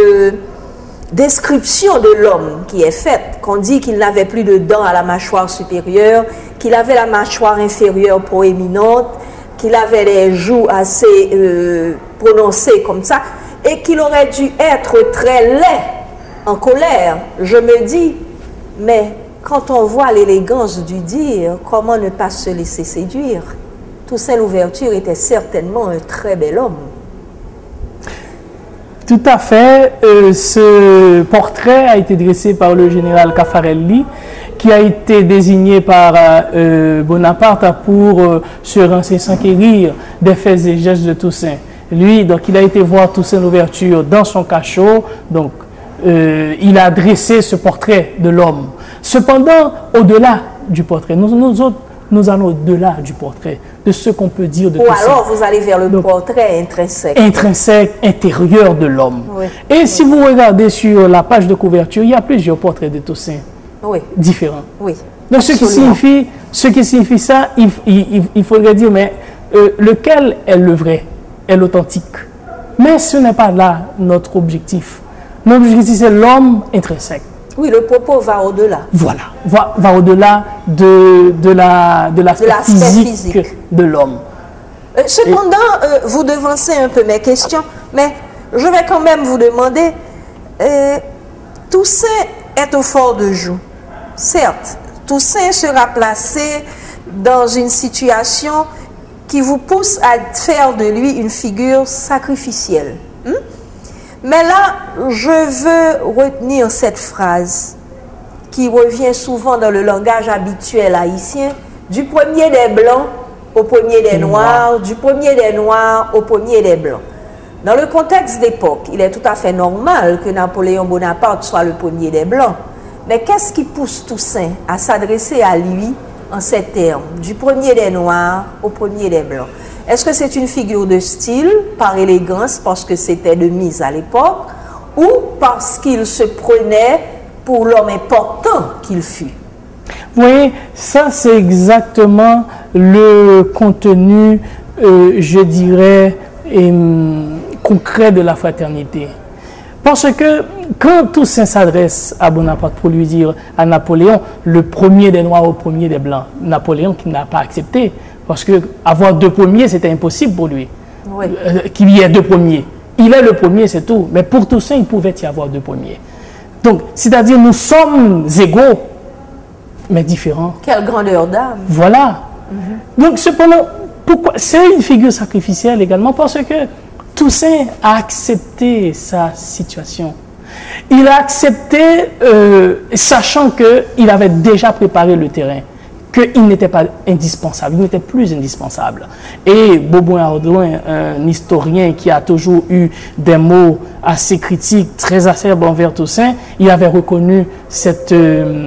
description de l'homme qui est faite, qu'on dit qu'il n'avait plus de dents à la mâchoire supérieure, qu'il avait la mâchoire inférieure proéminente, qu'il avait les joues assez euh, prononcées comme ça, et qu'il aurait dû être très laid, en colère, je me dis, mais quand on voit l'élégance du dire, comment ne pas se laisser séduire? Toussaint Louverture était certainement un très bel homme. Tout à fait. Euh, ce portrait a été dressé par le général Caffarelli, qui a été désigné par euh, Bonaparte pour euh, se s'enquérir des faits et gestes de Toussaint. Lui, donc, il a été voir Toussaint Louverture dans son cachot, donc euh, il a dressé ce portrait de l'homme. Cependant, au-delà du portrait, nous, nous autres, nous allons au-delà du portrait, de ce qu'on peut dire de Ou Toussaint. alors vous allez vers le Donc, portrait intrinsèque. Intrinsèque, intérieur de l'homme. Oui. Et Oui. si vous regardez sur la page de couverture, il y a plusieurs portraits de Toussaint Oui, différents. oui. Donc ce qui, Absolument. signifie, ce qui signifie ça, il, il, il faudrait dire, mais euh, lequel est le vrai, est l'authentique. Mais ce n'est pas là notre objectif. Notre objectif, c'est l'homme intrinsèque. Oui, le propos va au-delà. Voilà, va, va au-delà de, de la de l'aspect l'aspect physique, physique. de l'homme. Euh, cependant, euh, vous devancez un peu mes questions, mais je vais quand même vous demander, euh, Toussaint est au fort de joue. Certes, Toussaint sera placé dans une situation qui vous pousse à faire de lui une figure sacrificielle. Hmm? Mais là, je veux retenir cette phrase qui revient souvent dans le langage habituel haïtien, du premier des blancs au premier des noirs, du premier des noirs au premier des blancs. Dans le contexte d'époque, il est tout à fait normal que Napoléon Bonaparte soit le premier des blancs. Mais qu'est-ce qui pousse Toussaint à s'adresser à lui en ces termes, du premier des noirs au premier des blancs? Est-ce que c'est une figure de style, par élégance, parce que c'était de mise à l'époque, ou parce qu'il se prenait pour l'homme important qu'il fut? Vous voyez, ça c'est exactement le contenu, euh, je dirais, et, concret de la fraternité. Parce que quand Toussaint s'adresse à Bonaparte pour lui dire à Napoléon, le premier des Noirs au premier des Blancs, Napoléon qui n'a pas accepté, parce que avoir deux premiers, c'était impossible pour lui, oui. euh, qu'il y ait deux premiers. Il est le premier, c'est tout. Mais pour Toussaint, il pouvait y avoir deux premiers. Donc, c'est-à-dire, nous sommes égaux, mais différents. Quelle grandeur d'âme. Voilà. Mm-hmm. Donc, cependant, pourquoi c'est une figure sacrificielle également, parce que Toussaint a accepté sa situation. Il a accepté, euh, sachant qu'il avait déjà préparé le terrain, qu'il n'était pas indispensable, il n'était plus indispensable. Et Beaubouin-Ardouin, un historien qui a toujours eu des mots assez critiques, très acerbes envers Toussaint, il avait reconnu cette... Euh,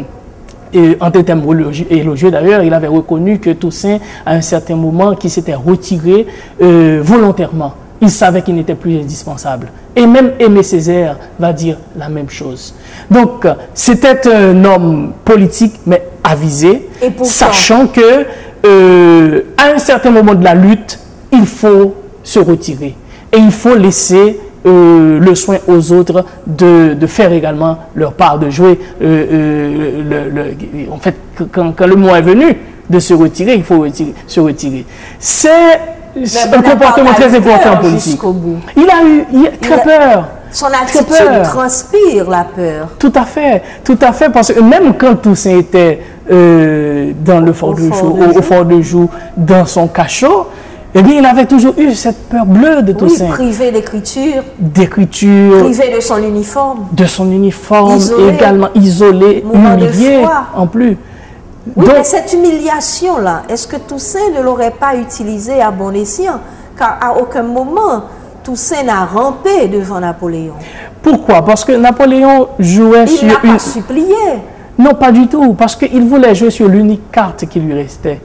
Et en des termes élogieux d'ailleurs, il avait reconnu que Toussaint, à un certain moment, qui s'était retiré euh, volontairement. Il savait qu'il n'était plus indispensable. Et même Aimé Césaire va dire la même chose. Donc, c'était un homme politique, mais avisé, sachant que euh, à un certain moment de la lutte, il faut se retirer. Et il faut laisser Euh, le soin aux autres de, de faire également leur part, de jouer. Euh, euh, le, le, en fait, quand, quand le moment est venu de se retirer, il faut retirer, se retirer. C'est un comportement très important en politique. Il a eu il a très il a, peur. Son attitude transpire la peur. Tout à fait, tout à fait, parce que même quand Toussaint était euh, dans le fort de Joux, au, au fort de Joux, dans son cachot, eh bien, il avait toujours eu cette peur bleue de Toussaint. Oui, privé d'écriture. D'écriture. Privé de son uniforme. De son uniforme, isolé, également isolé, humilié en plus. Oui, donc, mais cette humiliation-là, est-ce que Toussaint ne l'aurait pas utilisée à bon escient? Car à aucun moment, Toussaint n'a rampé devant Napoléon. Pourquoi? Parce que Napoléon jouait il sur une... Il n'a une... pas supplié. Non, pas du tout. Parce qu'il voulait jouer sur l'unique carte qui lui restait.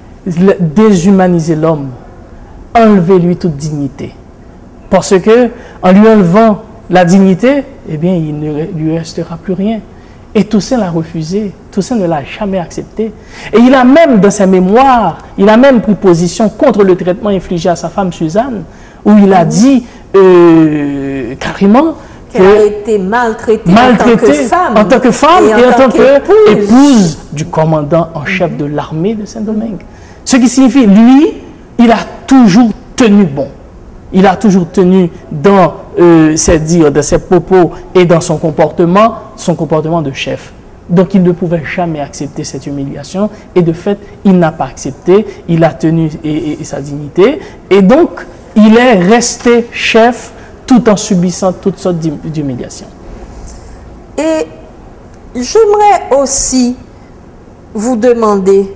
Déshumaniser l'homme. Enlever-lui toute dignité. Parce que en lui enlevant la dignité, eh bien, il ne lui restera plus rien. Et Toussaint l'a refusé. Toussaint ne l'a jamais accepté. Et il a même, dans ses mémoires, il a même pris position contre le traitement infligé à sa femme Suzanne, où il a dit euh, carrément qu'elle a été maltraitée, maltraitée en tant que femme, en tant que femme et, et en, en tant qu'épouse épouse du commandant en chef mm-hmm. de l'armée de Saint-Domingue. Ce qui signifie, lui, il a toujours tenu bon. Il a toujours tenu dans euh, ses dires, dans ses propos et dans son comportement, son comportement de chef. Donc il ne pouvait jamais accepter cette humiliation et de fait, il n'a pas accepté, il a tenu et, et, et sa dignité et donc il est resté chef tout en subissant toutes sortes d'humiliations. Et j'aimerais aussi vous demander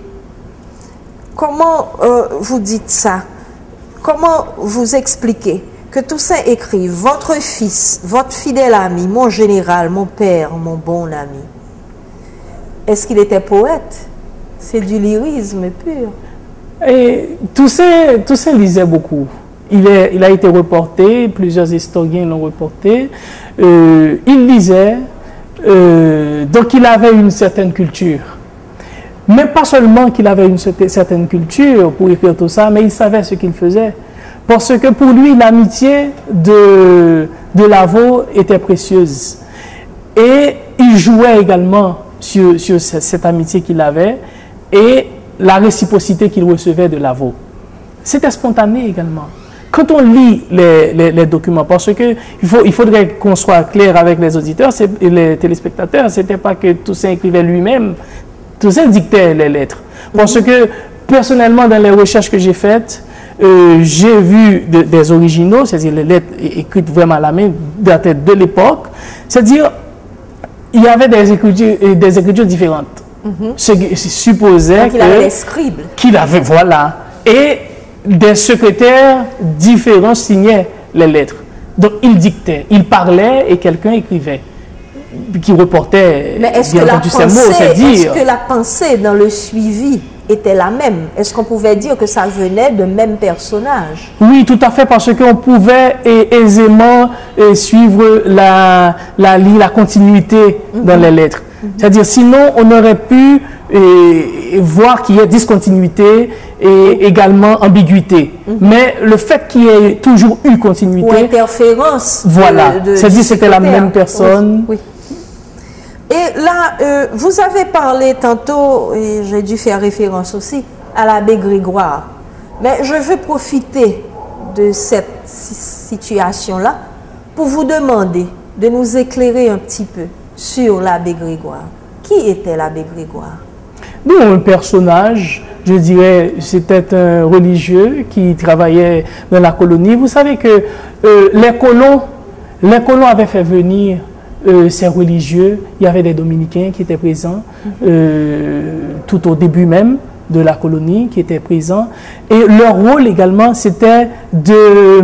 comment euh, vous dites ça? Comment vous expliquez que Toussaint écrit « Votre fils, votre fidèle ami, mon général, mon père, mon bon ami ». Est-ce qu'il était poète? C'est du lyrisme pur. Et Toussaint, Toussaint lisait beaucoup. Il, est, il a été reporté, plusieurs historiens l'ont reporté. Euh, il lisait, euh, donc il avait une certaine culture. Mais pas seulement qu'il avait une certaine culture pour écrire tout ça, mais il savait ce qu'il faisait. Parce que pour lui, l'amitié de, de Lavaux était précieuse. Et il jouait également sur, sur cette, cette amitié qu'il avait et la réciprocité qu'il recevait de Lavaux. C'était spontané également. Quand on lit les, les, les documents, parce que il, faut, il faudrait qu'on soit clair avec les auditeurs et les téléspectateurs, ce n'était pas que Toussaint écrivait lui-même, Toussaint dictait les lettres. Parce que, personnellement, dans les recherches que j'ai faites, euh, j'ai vu de, des originaux, c'est-à-dire les lettres écrites vraiment à la main, datées de l'époque. C'est-à-dire, il y avait des écritures, des écritures différentes. Mm-hmm. Ce qui supposait qu'il avait des scribes. Qu'il avait, voilà. Et des secrétaires différents signaient les lettres. Donc, il dictait, il parlait et quelqu'un écrivait. Qui reportait Mais est-ce que, la pensée, est-ce que la pensée dans le suivi était la même? Est-ce qu'on pouvait dire que ça venait de même personnage? Oui, tout à fait, parce qu'on pouvait eh, aisément eh, suivre la, la, la continuité mm-hmm. dans les lettres. Mm-hmm. C'est-à-dire, sinon, on aurait pu eh, voir qu'il y ait discontinuité et également ambiguïté. Mm-hmm. Mais le fait qu'il y ait toujours eu continuité... Ou interférence. Voilà, c'est-à-dire que c'était la même personne. Oui, oui. Et là, euh, vous avez parlé tantôt, et j'ai dû faire référence aussi, à l'abbé Grégoire. Mais je veux profiter de cette situation-là pour vous demander de nous éclairer un petit peu sur l'abbé Grégoire. Qui était l'abbé Grégoire? Bon, un personnage, je dirais, c'était un religieux qui travaillait dans la colonie. Vous savez que euh, les colons, les colons avaient fait venir Euh, ces religieux, il y avait des dominicains qui étaient présents euh, tout au début même de la colonie, qui étaient présents. Et leur rôle également, c'était de,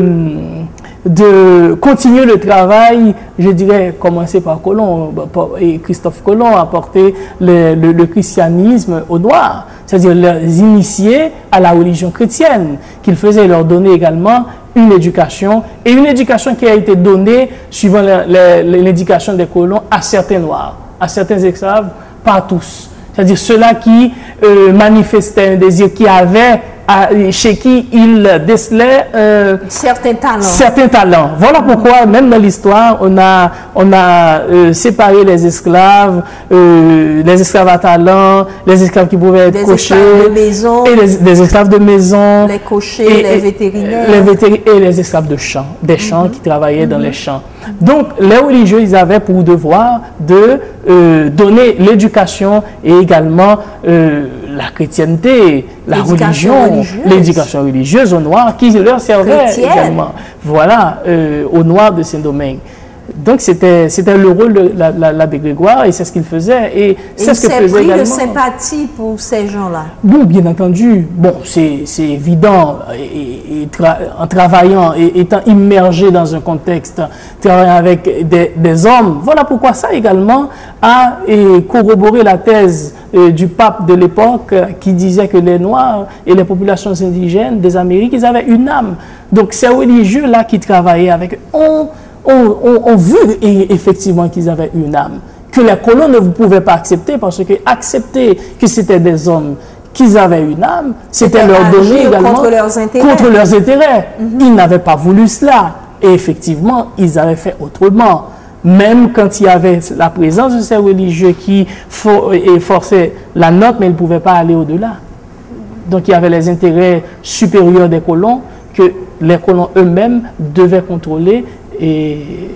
de continuer le travail, je dirais, commencer par Colomb, et Christophe Colomb a porté le, le, le christianisme aux Noirs, c'est-à-dire les initier à la religion chrétienne, qu'il faisait leur donner également une éducation, et une éducation qui a été donnée suivant l'éducation des colons à certains Noirs, à certains esclaves, pas à tous. C'est-à-dire ceux-là qui euh, manifestaient un désir, qui avaient, à, chez qui ils décelaient euh, certains talents. Certains talents. Voilà pourquoi, même dans l'histoire, on a, on a euh, séparé les esclaves, euh, les esclaves à talent, les esclaves qui pouvaient être des cochers, esclaves de maison, et les, les esclaves de maison, les cochers, et, les et, vétérinaires, les vétéri et les esclaves de champs, des champs mm-hmm. qui travaillaient mm-hmm. dans les champs. Donc, les religieux, ils avaient pour devoir de euh, donner l'éducation et également euh, la chrétienté, la religion, l'éducation religieuse aux Noirs qui leur servait Chrétienne. également. Voilà, euh, aux Noirs de Saint-Domingue. Donc, c'était le rôle de l'abbé la, la, Grégoire et c'est ce qu'il faisait. Et c'est ce que faisait pris également. de sympathie pour ces gens-là. Bon, bien entendu. Bon, c'est évident. Et, et tra en travaillant et étant immergé dans un contexte, travaillant avec des, des hommes. Voilà pourquoi ça également a et, corroboré la thèse euh, du pape de l'époque euh, qui disait que les Noirs et les populations indigènes des Amériques, ils avaient une âme. Donc, ces religieux-là qui travaillaient avec eux, on, On, on, on vu effectivement qu'ils avaient une âme, que les colons ne pouvaient pas accepter parce que accepter que c'était des hommes, qu'ils avaient une âme, c'était leur donner également contre leurs intérêts. Contre leurs intérêts. Mm-hmm. Ils n'avaient pas voulu cela. Et effectivement, ils avaient fait autrement. Même quand il y avait la présence de ces religieux qui for forçaient la note, mais ils ne pouvaient pas aller au-delà. Donc il y avait les intérêts supérieurs des colons que les colons eux-mêmes devaient contrôler Et,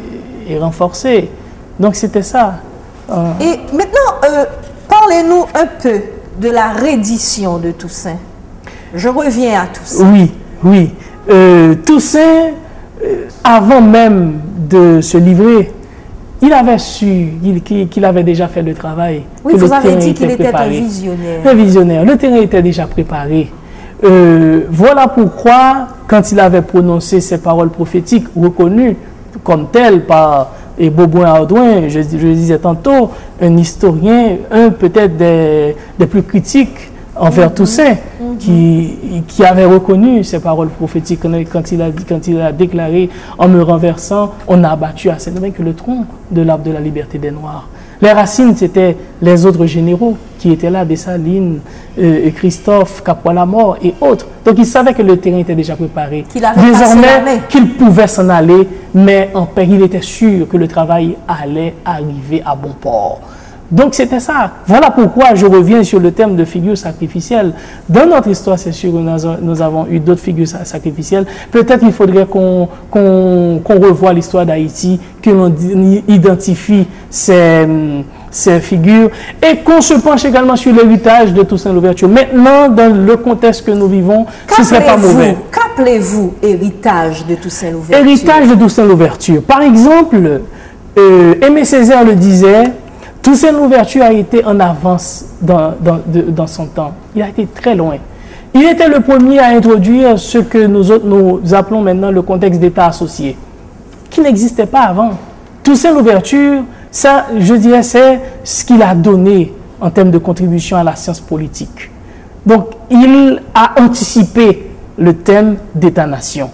et renforcer. Donc c'était ça. Euh, et maintenant, euh, parlez-nous un peu de la reddition de Toussaint. Je reviens à Toussaint. Oui, oui. Euh, Toussaint, euh, avant même de se livrer, il avait su qu'il qu'il avait déjà fait le travail. Oui, vous avez dit qu'il était un visionnaire. Un visionnaire. Le terrain était déjà préparé. Euh, voilà pourquoi, quand il avait prononcé ces paroles prophétiques reconnues comme telles par et Beauboin-Ardouin, je, je le disais tantôt, un historien, un peut-être des, des plus critiques envers mm-hmm. Toussaint, mm-hmm. qui, qui avait reconnu ces paroles prophétiques quand il a, quand il a déclaré « En me renversant, on a abattu à Saint-Domingue que le tronc de l'arbre de la liberté des Noirs ». Les racines, c'était les autres généraux qui étaient là, Dessalines, euh, Christophe, Capois-la-Mort et autres. Donc, ils savaient que le terrain était déjà préparé. Qu'il avait Désormais, qu'il pouvait s'en aller, mais en paix, il était sûr que le travail allait arriver à bon port. Donc, c'était ça. Voilà pourquoi je reviens sur le thème de figures sacrificielles. Dans notre histoire, c'est sûr que nous, nous avons eu d'autres figures sacrificielles. Peut-être qu'il faudrait qu'on qu'on qu'on revoie l'histoire d'Haïti, que l'on identifie ces, ces figures et qu'on se penche également sur l'héritage de Toussaint Louverture. Maintenant, dans le contexte que nous vivons, ce ne serait pas mauvais. Qu'appelez-vous héritage de Toussaint Louverture? Héritage de Toussaint Louverture. Par exemple, euh, Aimé Césaire le disait, Toussaint Louverture a été en avance dans, dans, de, dans son temps. Il a été très loin. Il était le premier à introduire ce que nous autres nous appelons maintenant le contexte d'État associé, qui n'existait pas avant. Toussaint Louverture, ça, je dirais, c'est ce qu'il a donné en termes de contribution à la science politique. Donc, il a anticipé le thème d'État-nation.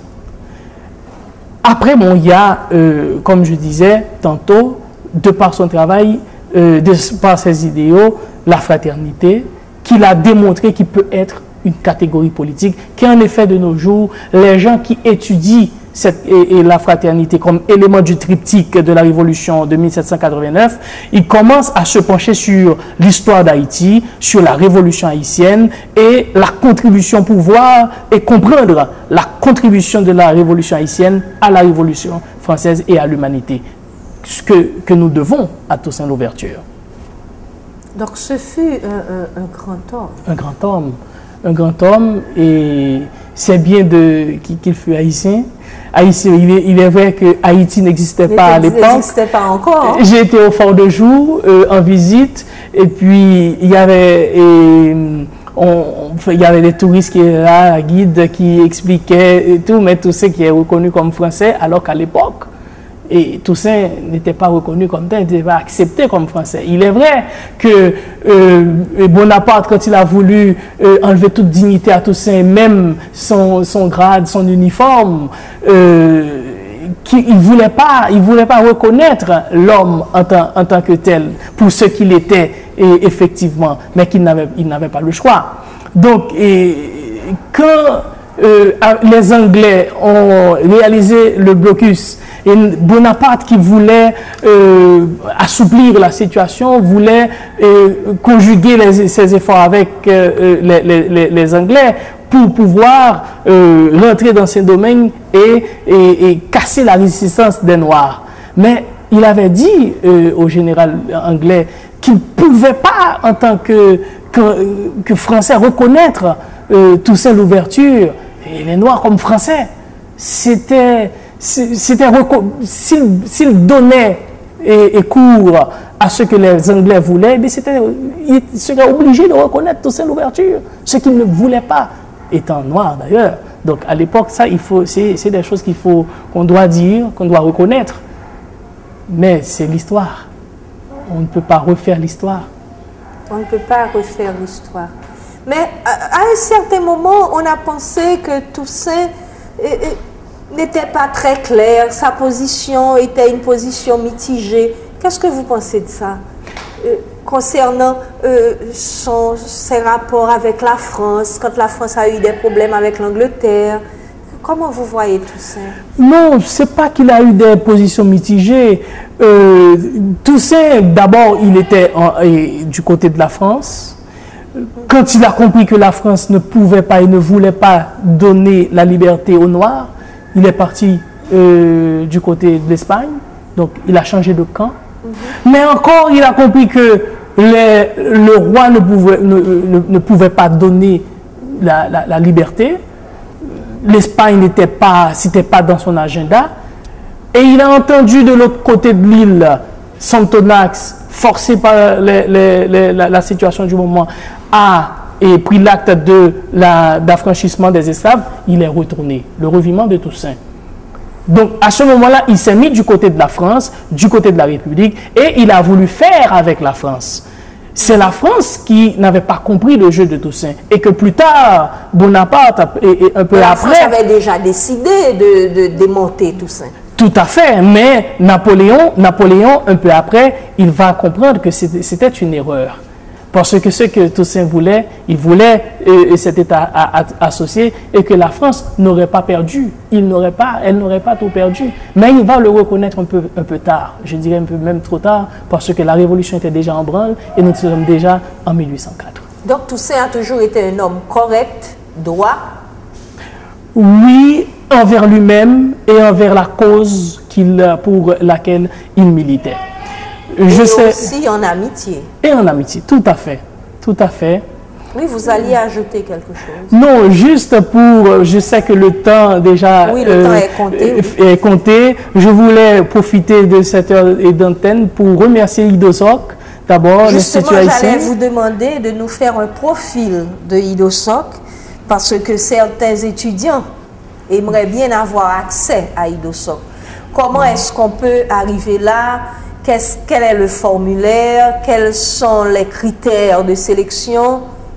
Après, bon, il y a, euh, comme je disais tantôt, de par son travail, euh, de par ses idéaux, la fraternité, qu'il a démontré qu'il peut être une catégorie politique, qu'en effet, de nos jours, les gens qui étudient cette, et, et la fraternité comme élément du triptyque de la Révolution de mille sept cent quatre-vingt-neuf, ils commencent à se pencher sur l'histoire d'Haïti, sur la Révolution haïtienne et la contribution pour voir et comprendre la contribution de la Révolution haïtienne à la Révolution française et à l'humanité, ce que, que nous devons à Toussaint Louverture. Donc ce fut un, un, un grand homme. Un grand homme. Un grand homme, et c'est bien qu'il fut haïtien. Haïtien, il est, il est vrai que Haïti n'existait pas à l'époque. n'existait pas encore. J'ai été au Fort de Joux euh, en visite, et puis il y avait, et, on, il y avait des touristes qui étaient là, un guide qui expliquait et tout, mais Toussaint qui est reconnu comme français, alors qu'à l'époque, et Toussaint n'était pas reconnu comme tel, n'était pas accepté comme français. Il est vrai que euh, Bonaparte, quand il a voulu euh, enlever toute dignité à Toussaint, même son, son grade, son uniforme, euh, il ne voulait pas, il voulait pas reconnaître l'homme en, en tant que tel, pour ce qu'il était, et, effectivement, mais qu'il n'avait il n'avait pas le choix. Donc, et, quand euh, les Anglais ont réalisé le blocus, et Bonaparte, qui voulait euh, assouplir la situation, voulait euh, conjuguer les, ses efforts avec euh, les, les, les Anglais pour pouvoir euh, rentrer dans ces domaines et, et, et casser la résistance des Noirs. Mais il avait dit euh, au général anglais qu'il ne pouvait pas, en tant que, que, que Français, reconnaître euh, Toussaint Louverture et les Noirs comme Français. C'était... S'il donnait et, et cours à ce que les Anglais voulaient, il serait obligé de reconnaître Toussaint Louverture, ce qu'il ne voulait pas, étant noir d'ailleurs. Donc à l'époque, ça, il faut, c'est des choses qu'il faut, qu'on doit dire, qu'on doit reconnaître. Mais c'est l'histoire. On ne peut pas refaire l'histoire. On ne peut pas refaire l'histoire. Mais à, à un certain moment, on a pensé que Toussaint n'était pas très clair, sa position était une position mitigée. Qu'est-ce que vous pensez de ça euh, concernant euh, son, ses rapports avec la France, quand la France a eu des problèmes avec l'Angleterre? Comment vous voyez tout ça? Non, ce n'est pas qu'il a eu des positions mitigées. Euh, Toussaint, d'abord, il était en, et, du côté de la France. Quand il a compris que la France ne pouvait pas et ne voulait pas donner la liberté aux Noirs, il est parti euh, du côté de l'Espagne, donc il a changé de camp. Mm-hmm. Mais encore, il a compris que les, le roi ne pouvait, ne, ne, ne pouvait pas donner la, la, la liberté. L'Espagne n'était pas, c'était pas dans son agenda. Et il a entendu de l'autre côté de l'île, Santonax, forcé par les, les, les, la, la situation du moment, a et pris l'acte de d'affranchissement des esclaves, il est retourné. Le revirement de Toussaint. Donc, à ce moment-là, il s'est mis du côté de la France, du côté de la République, et il a voulu faire avec la France. C'est la France qui n'avait pas compris le jeu de Toussaint. Et que plus tard, Bonaparte, et, et un peu la après... La France avait déjà décidé de, de démonter Toussaint. Tout à fait, mais Napoléon, Napoléon, un peu après, il va comprendre que c'était une erreur. Parce que ce que Toussaint voulait, il voulait euh, cet État à, à, associé et que la France n'aurait pas perdu. Il n'aurait pas, elle n'aurait pas tout perdu. Mais il va le reconnaître un peu, un peu tard. Je dirais un peu même trop tard, parce que la Révolution était déjà en branle et nous sommes déjà en mille huit cent quatre. Donc Toussaint a toujours été un homme correct, droit? Oui, envers lui-même et envers la cause qu'il, pour laquelle il militait. Je et sais, aussi en amitié. Et en amitié, tout à fait, tout à fait. Oui, vous alliez ajouter quelque chose. Non, juste pour, je sais que le temps déjà oui, le euh, temps est compté, oui. est compté. Je voulais profiter de cette heure d'antenne pour remercier Idosoc, d'abord, l'Institut haïtien. Justement, j'allais vous demander de nous faire un profil de Idosoc, parce que certains étudiants aimeraient bien avoir accès à Idosoc. Comment est-ce qu'on peut arriver là? Qu'est-ce, quel est le formulaire? Quels sont les critères de sélection?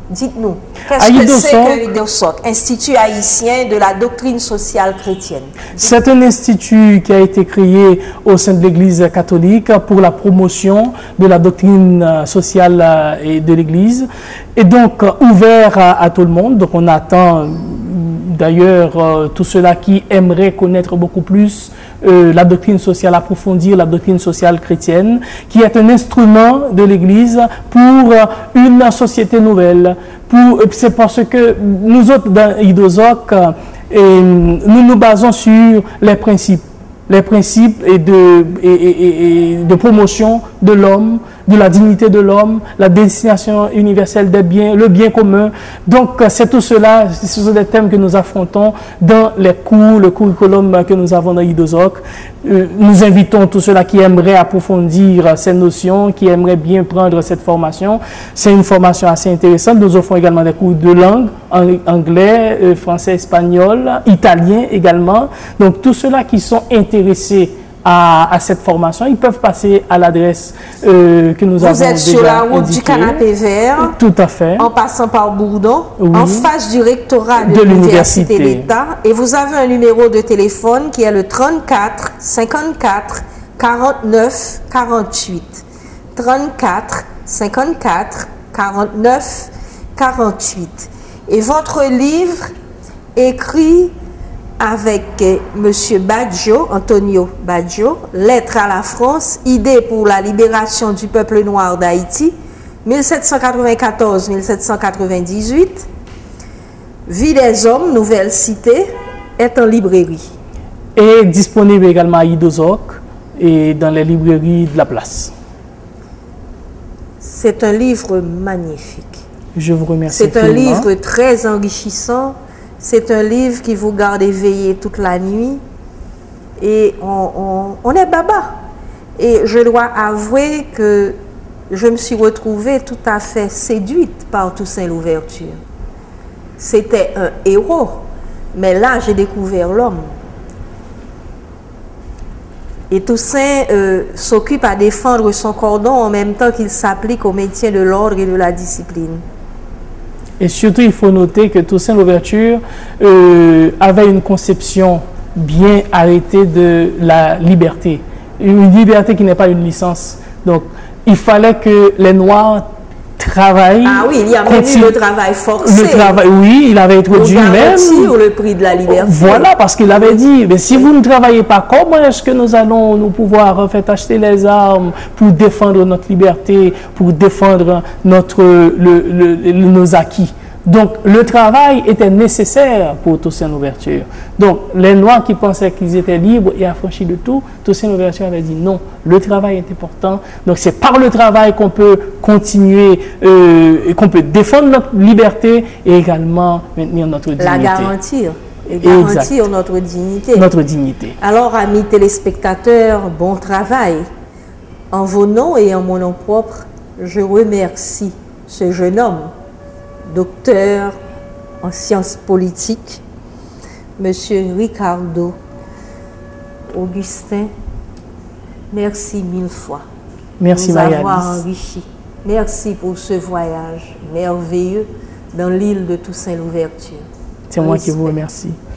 Dites-nous, qu'est-ce que c'est que l'I D O S O C, Institut haïtien de la doctrine sociale chrétienne? C'est un institut qui a été créé au sein de l'Église catholique pour la promotion de la doctrine sociale et de l'Église, et donc ouvert à, à tout le monde. Donc on attend d'ailleurs euh, tous ceux-là qui aimeraient connaître beaucoup plus euh, la doctrine sociale, approfondir la doctrine sociale chrétienne, qui est un instrument de l'Église pour euh, une société nouvelle. C'est parce que nous autres, dans I D O S O C, euh, nous nous basons sur les principes, les principes et de, et, et, et de promotion de l'homme, de la dignité de l'homme, la destination universelle des biens, le bien commun. Donc, c'est tout cela, ce sont des thèmes que nous affrontons dans les cours, le curriculum que nous avons dans I D O S O C. Euh, nous invitons tous ceux-là qui aimeraient approfondir ces notions, qui aimeraient bien prendre cette formation. C'est une formation assez intéressante. Nous offrons également des cours de langue, anglais, euh, français, espagnol, italien également. Donc, tous ceux-là qui sont intéressés À, à cette formation, ils peuvent passer à l'adresse euh, que nous Vous avons déjà êtes sur la route indiquée. Du Canapé Vert. Tout à fait. En passant par Bourdon, oui. En face du rectorat de, de l'Université d'État. Et vous avez un numéro de téléphone qui est le trente-quatre cinquante-quatre quarante-neuf quarante-huit. trente-quatre cinquante-quatre quarante-neuf quarante-huit. Et votre livre écrit avec euh, M. Baggio, Antonio Baggio, Lettre à la France, idée pour la libération du peuple noir d'Haïti, mille sept cent quatre-vingt-quatorze à mille sept cent quatre-vingt-dix-huit, Vie des hommes, Nouvelle Cité, est en librairie. Et disponible également à I D O S O C et dans les librairies de la place. C'est un livre magnifique. Je vous remercie. C'est un livre très enrichissant. C'est un livre qui vous garde éveillé toute la nuit et on, on, on est baba. Et je dois avouer que je me suis retrouvée tout à fait séduite par Toussaint Louverture. C'était un héros, mais là j'ai découvert l'homme. Et Toussaint euh, s'occupe à défendre son cordon en même temps qu'il s'applique au maintien de l'ordre et de la discipline. Et surtout, il faut noter que Toussaint Louverture euh, avait une conception bien arrêtée de la liberté. Une liberté qui n'est pas une licence. Donc, il fallait que les Noirs travaillent. Ah oui, il y a même eu le travail forcé. Le travail, oui, il avait introduit même. Pour le prix de la liberté. Voilà, parce qu'il avait dit, mais si vous ne travaillez pas, comment est-ce que nous allons nous pouvoir en fait acheter les armes pour défendre notre liberté, pour défendre notre, le, le, le, nos acquis? Donc, le travail était nécessaire pour Toussaint Louverture. Donc, les Noirs qui pensaient qu'ils étaient libres et affranchis de tout, Toussaint Louverture avait dit non, le travail est important. Donc, c'est par le travail qu'on peut continuer, euh, qu'on peut défendre notre liberté et également maintenir notre dignité. La garantir. Et garantir exact. Notre dignité. Notre dignité. Alors, amis téléspectateurs, bon travail. En vos noms et en mon nom propre, je remercie ce jeune homme, docteur en sciences politiques, Monsieur Ricardo Augustin. Merci mille fois. Merci, nous Marie-Alice. avoir enrichi. Merci pour ce voyage merveilleux dans l'île de Toussaint Louverture. C'est moi qui vous remercie.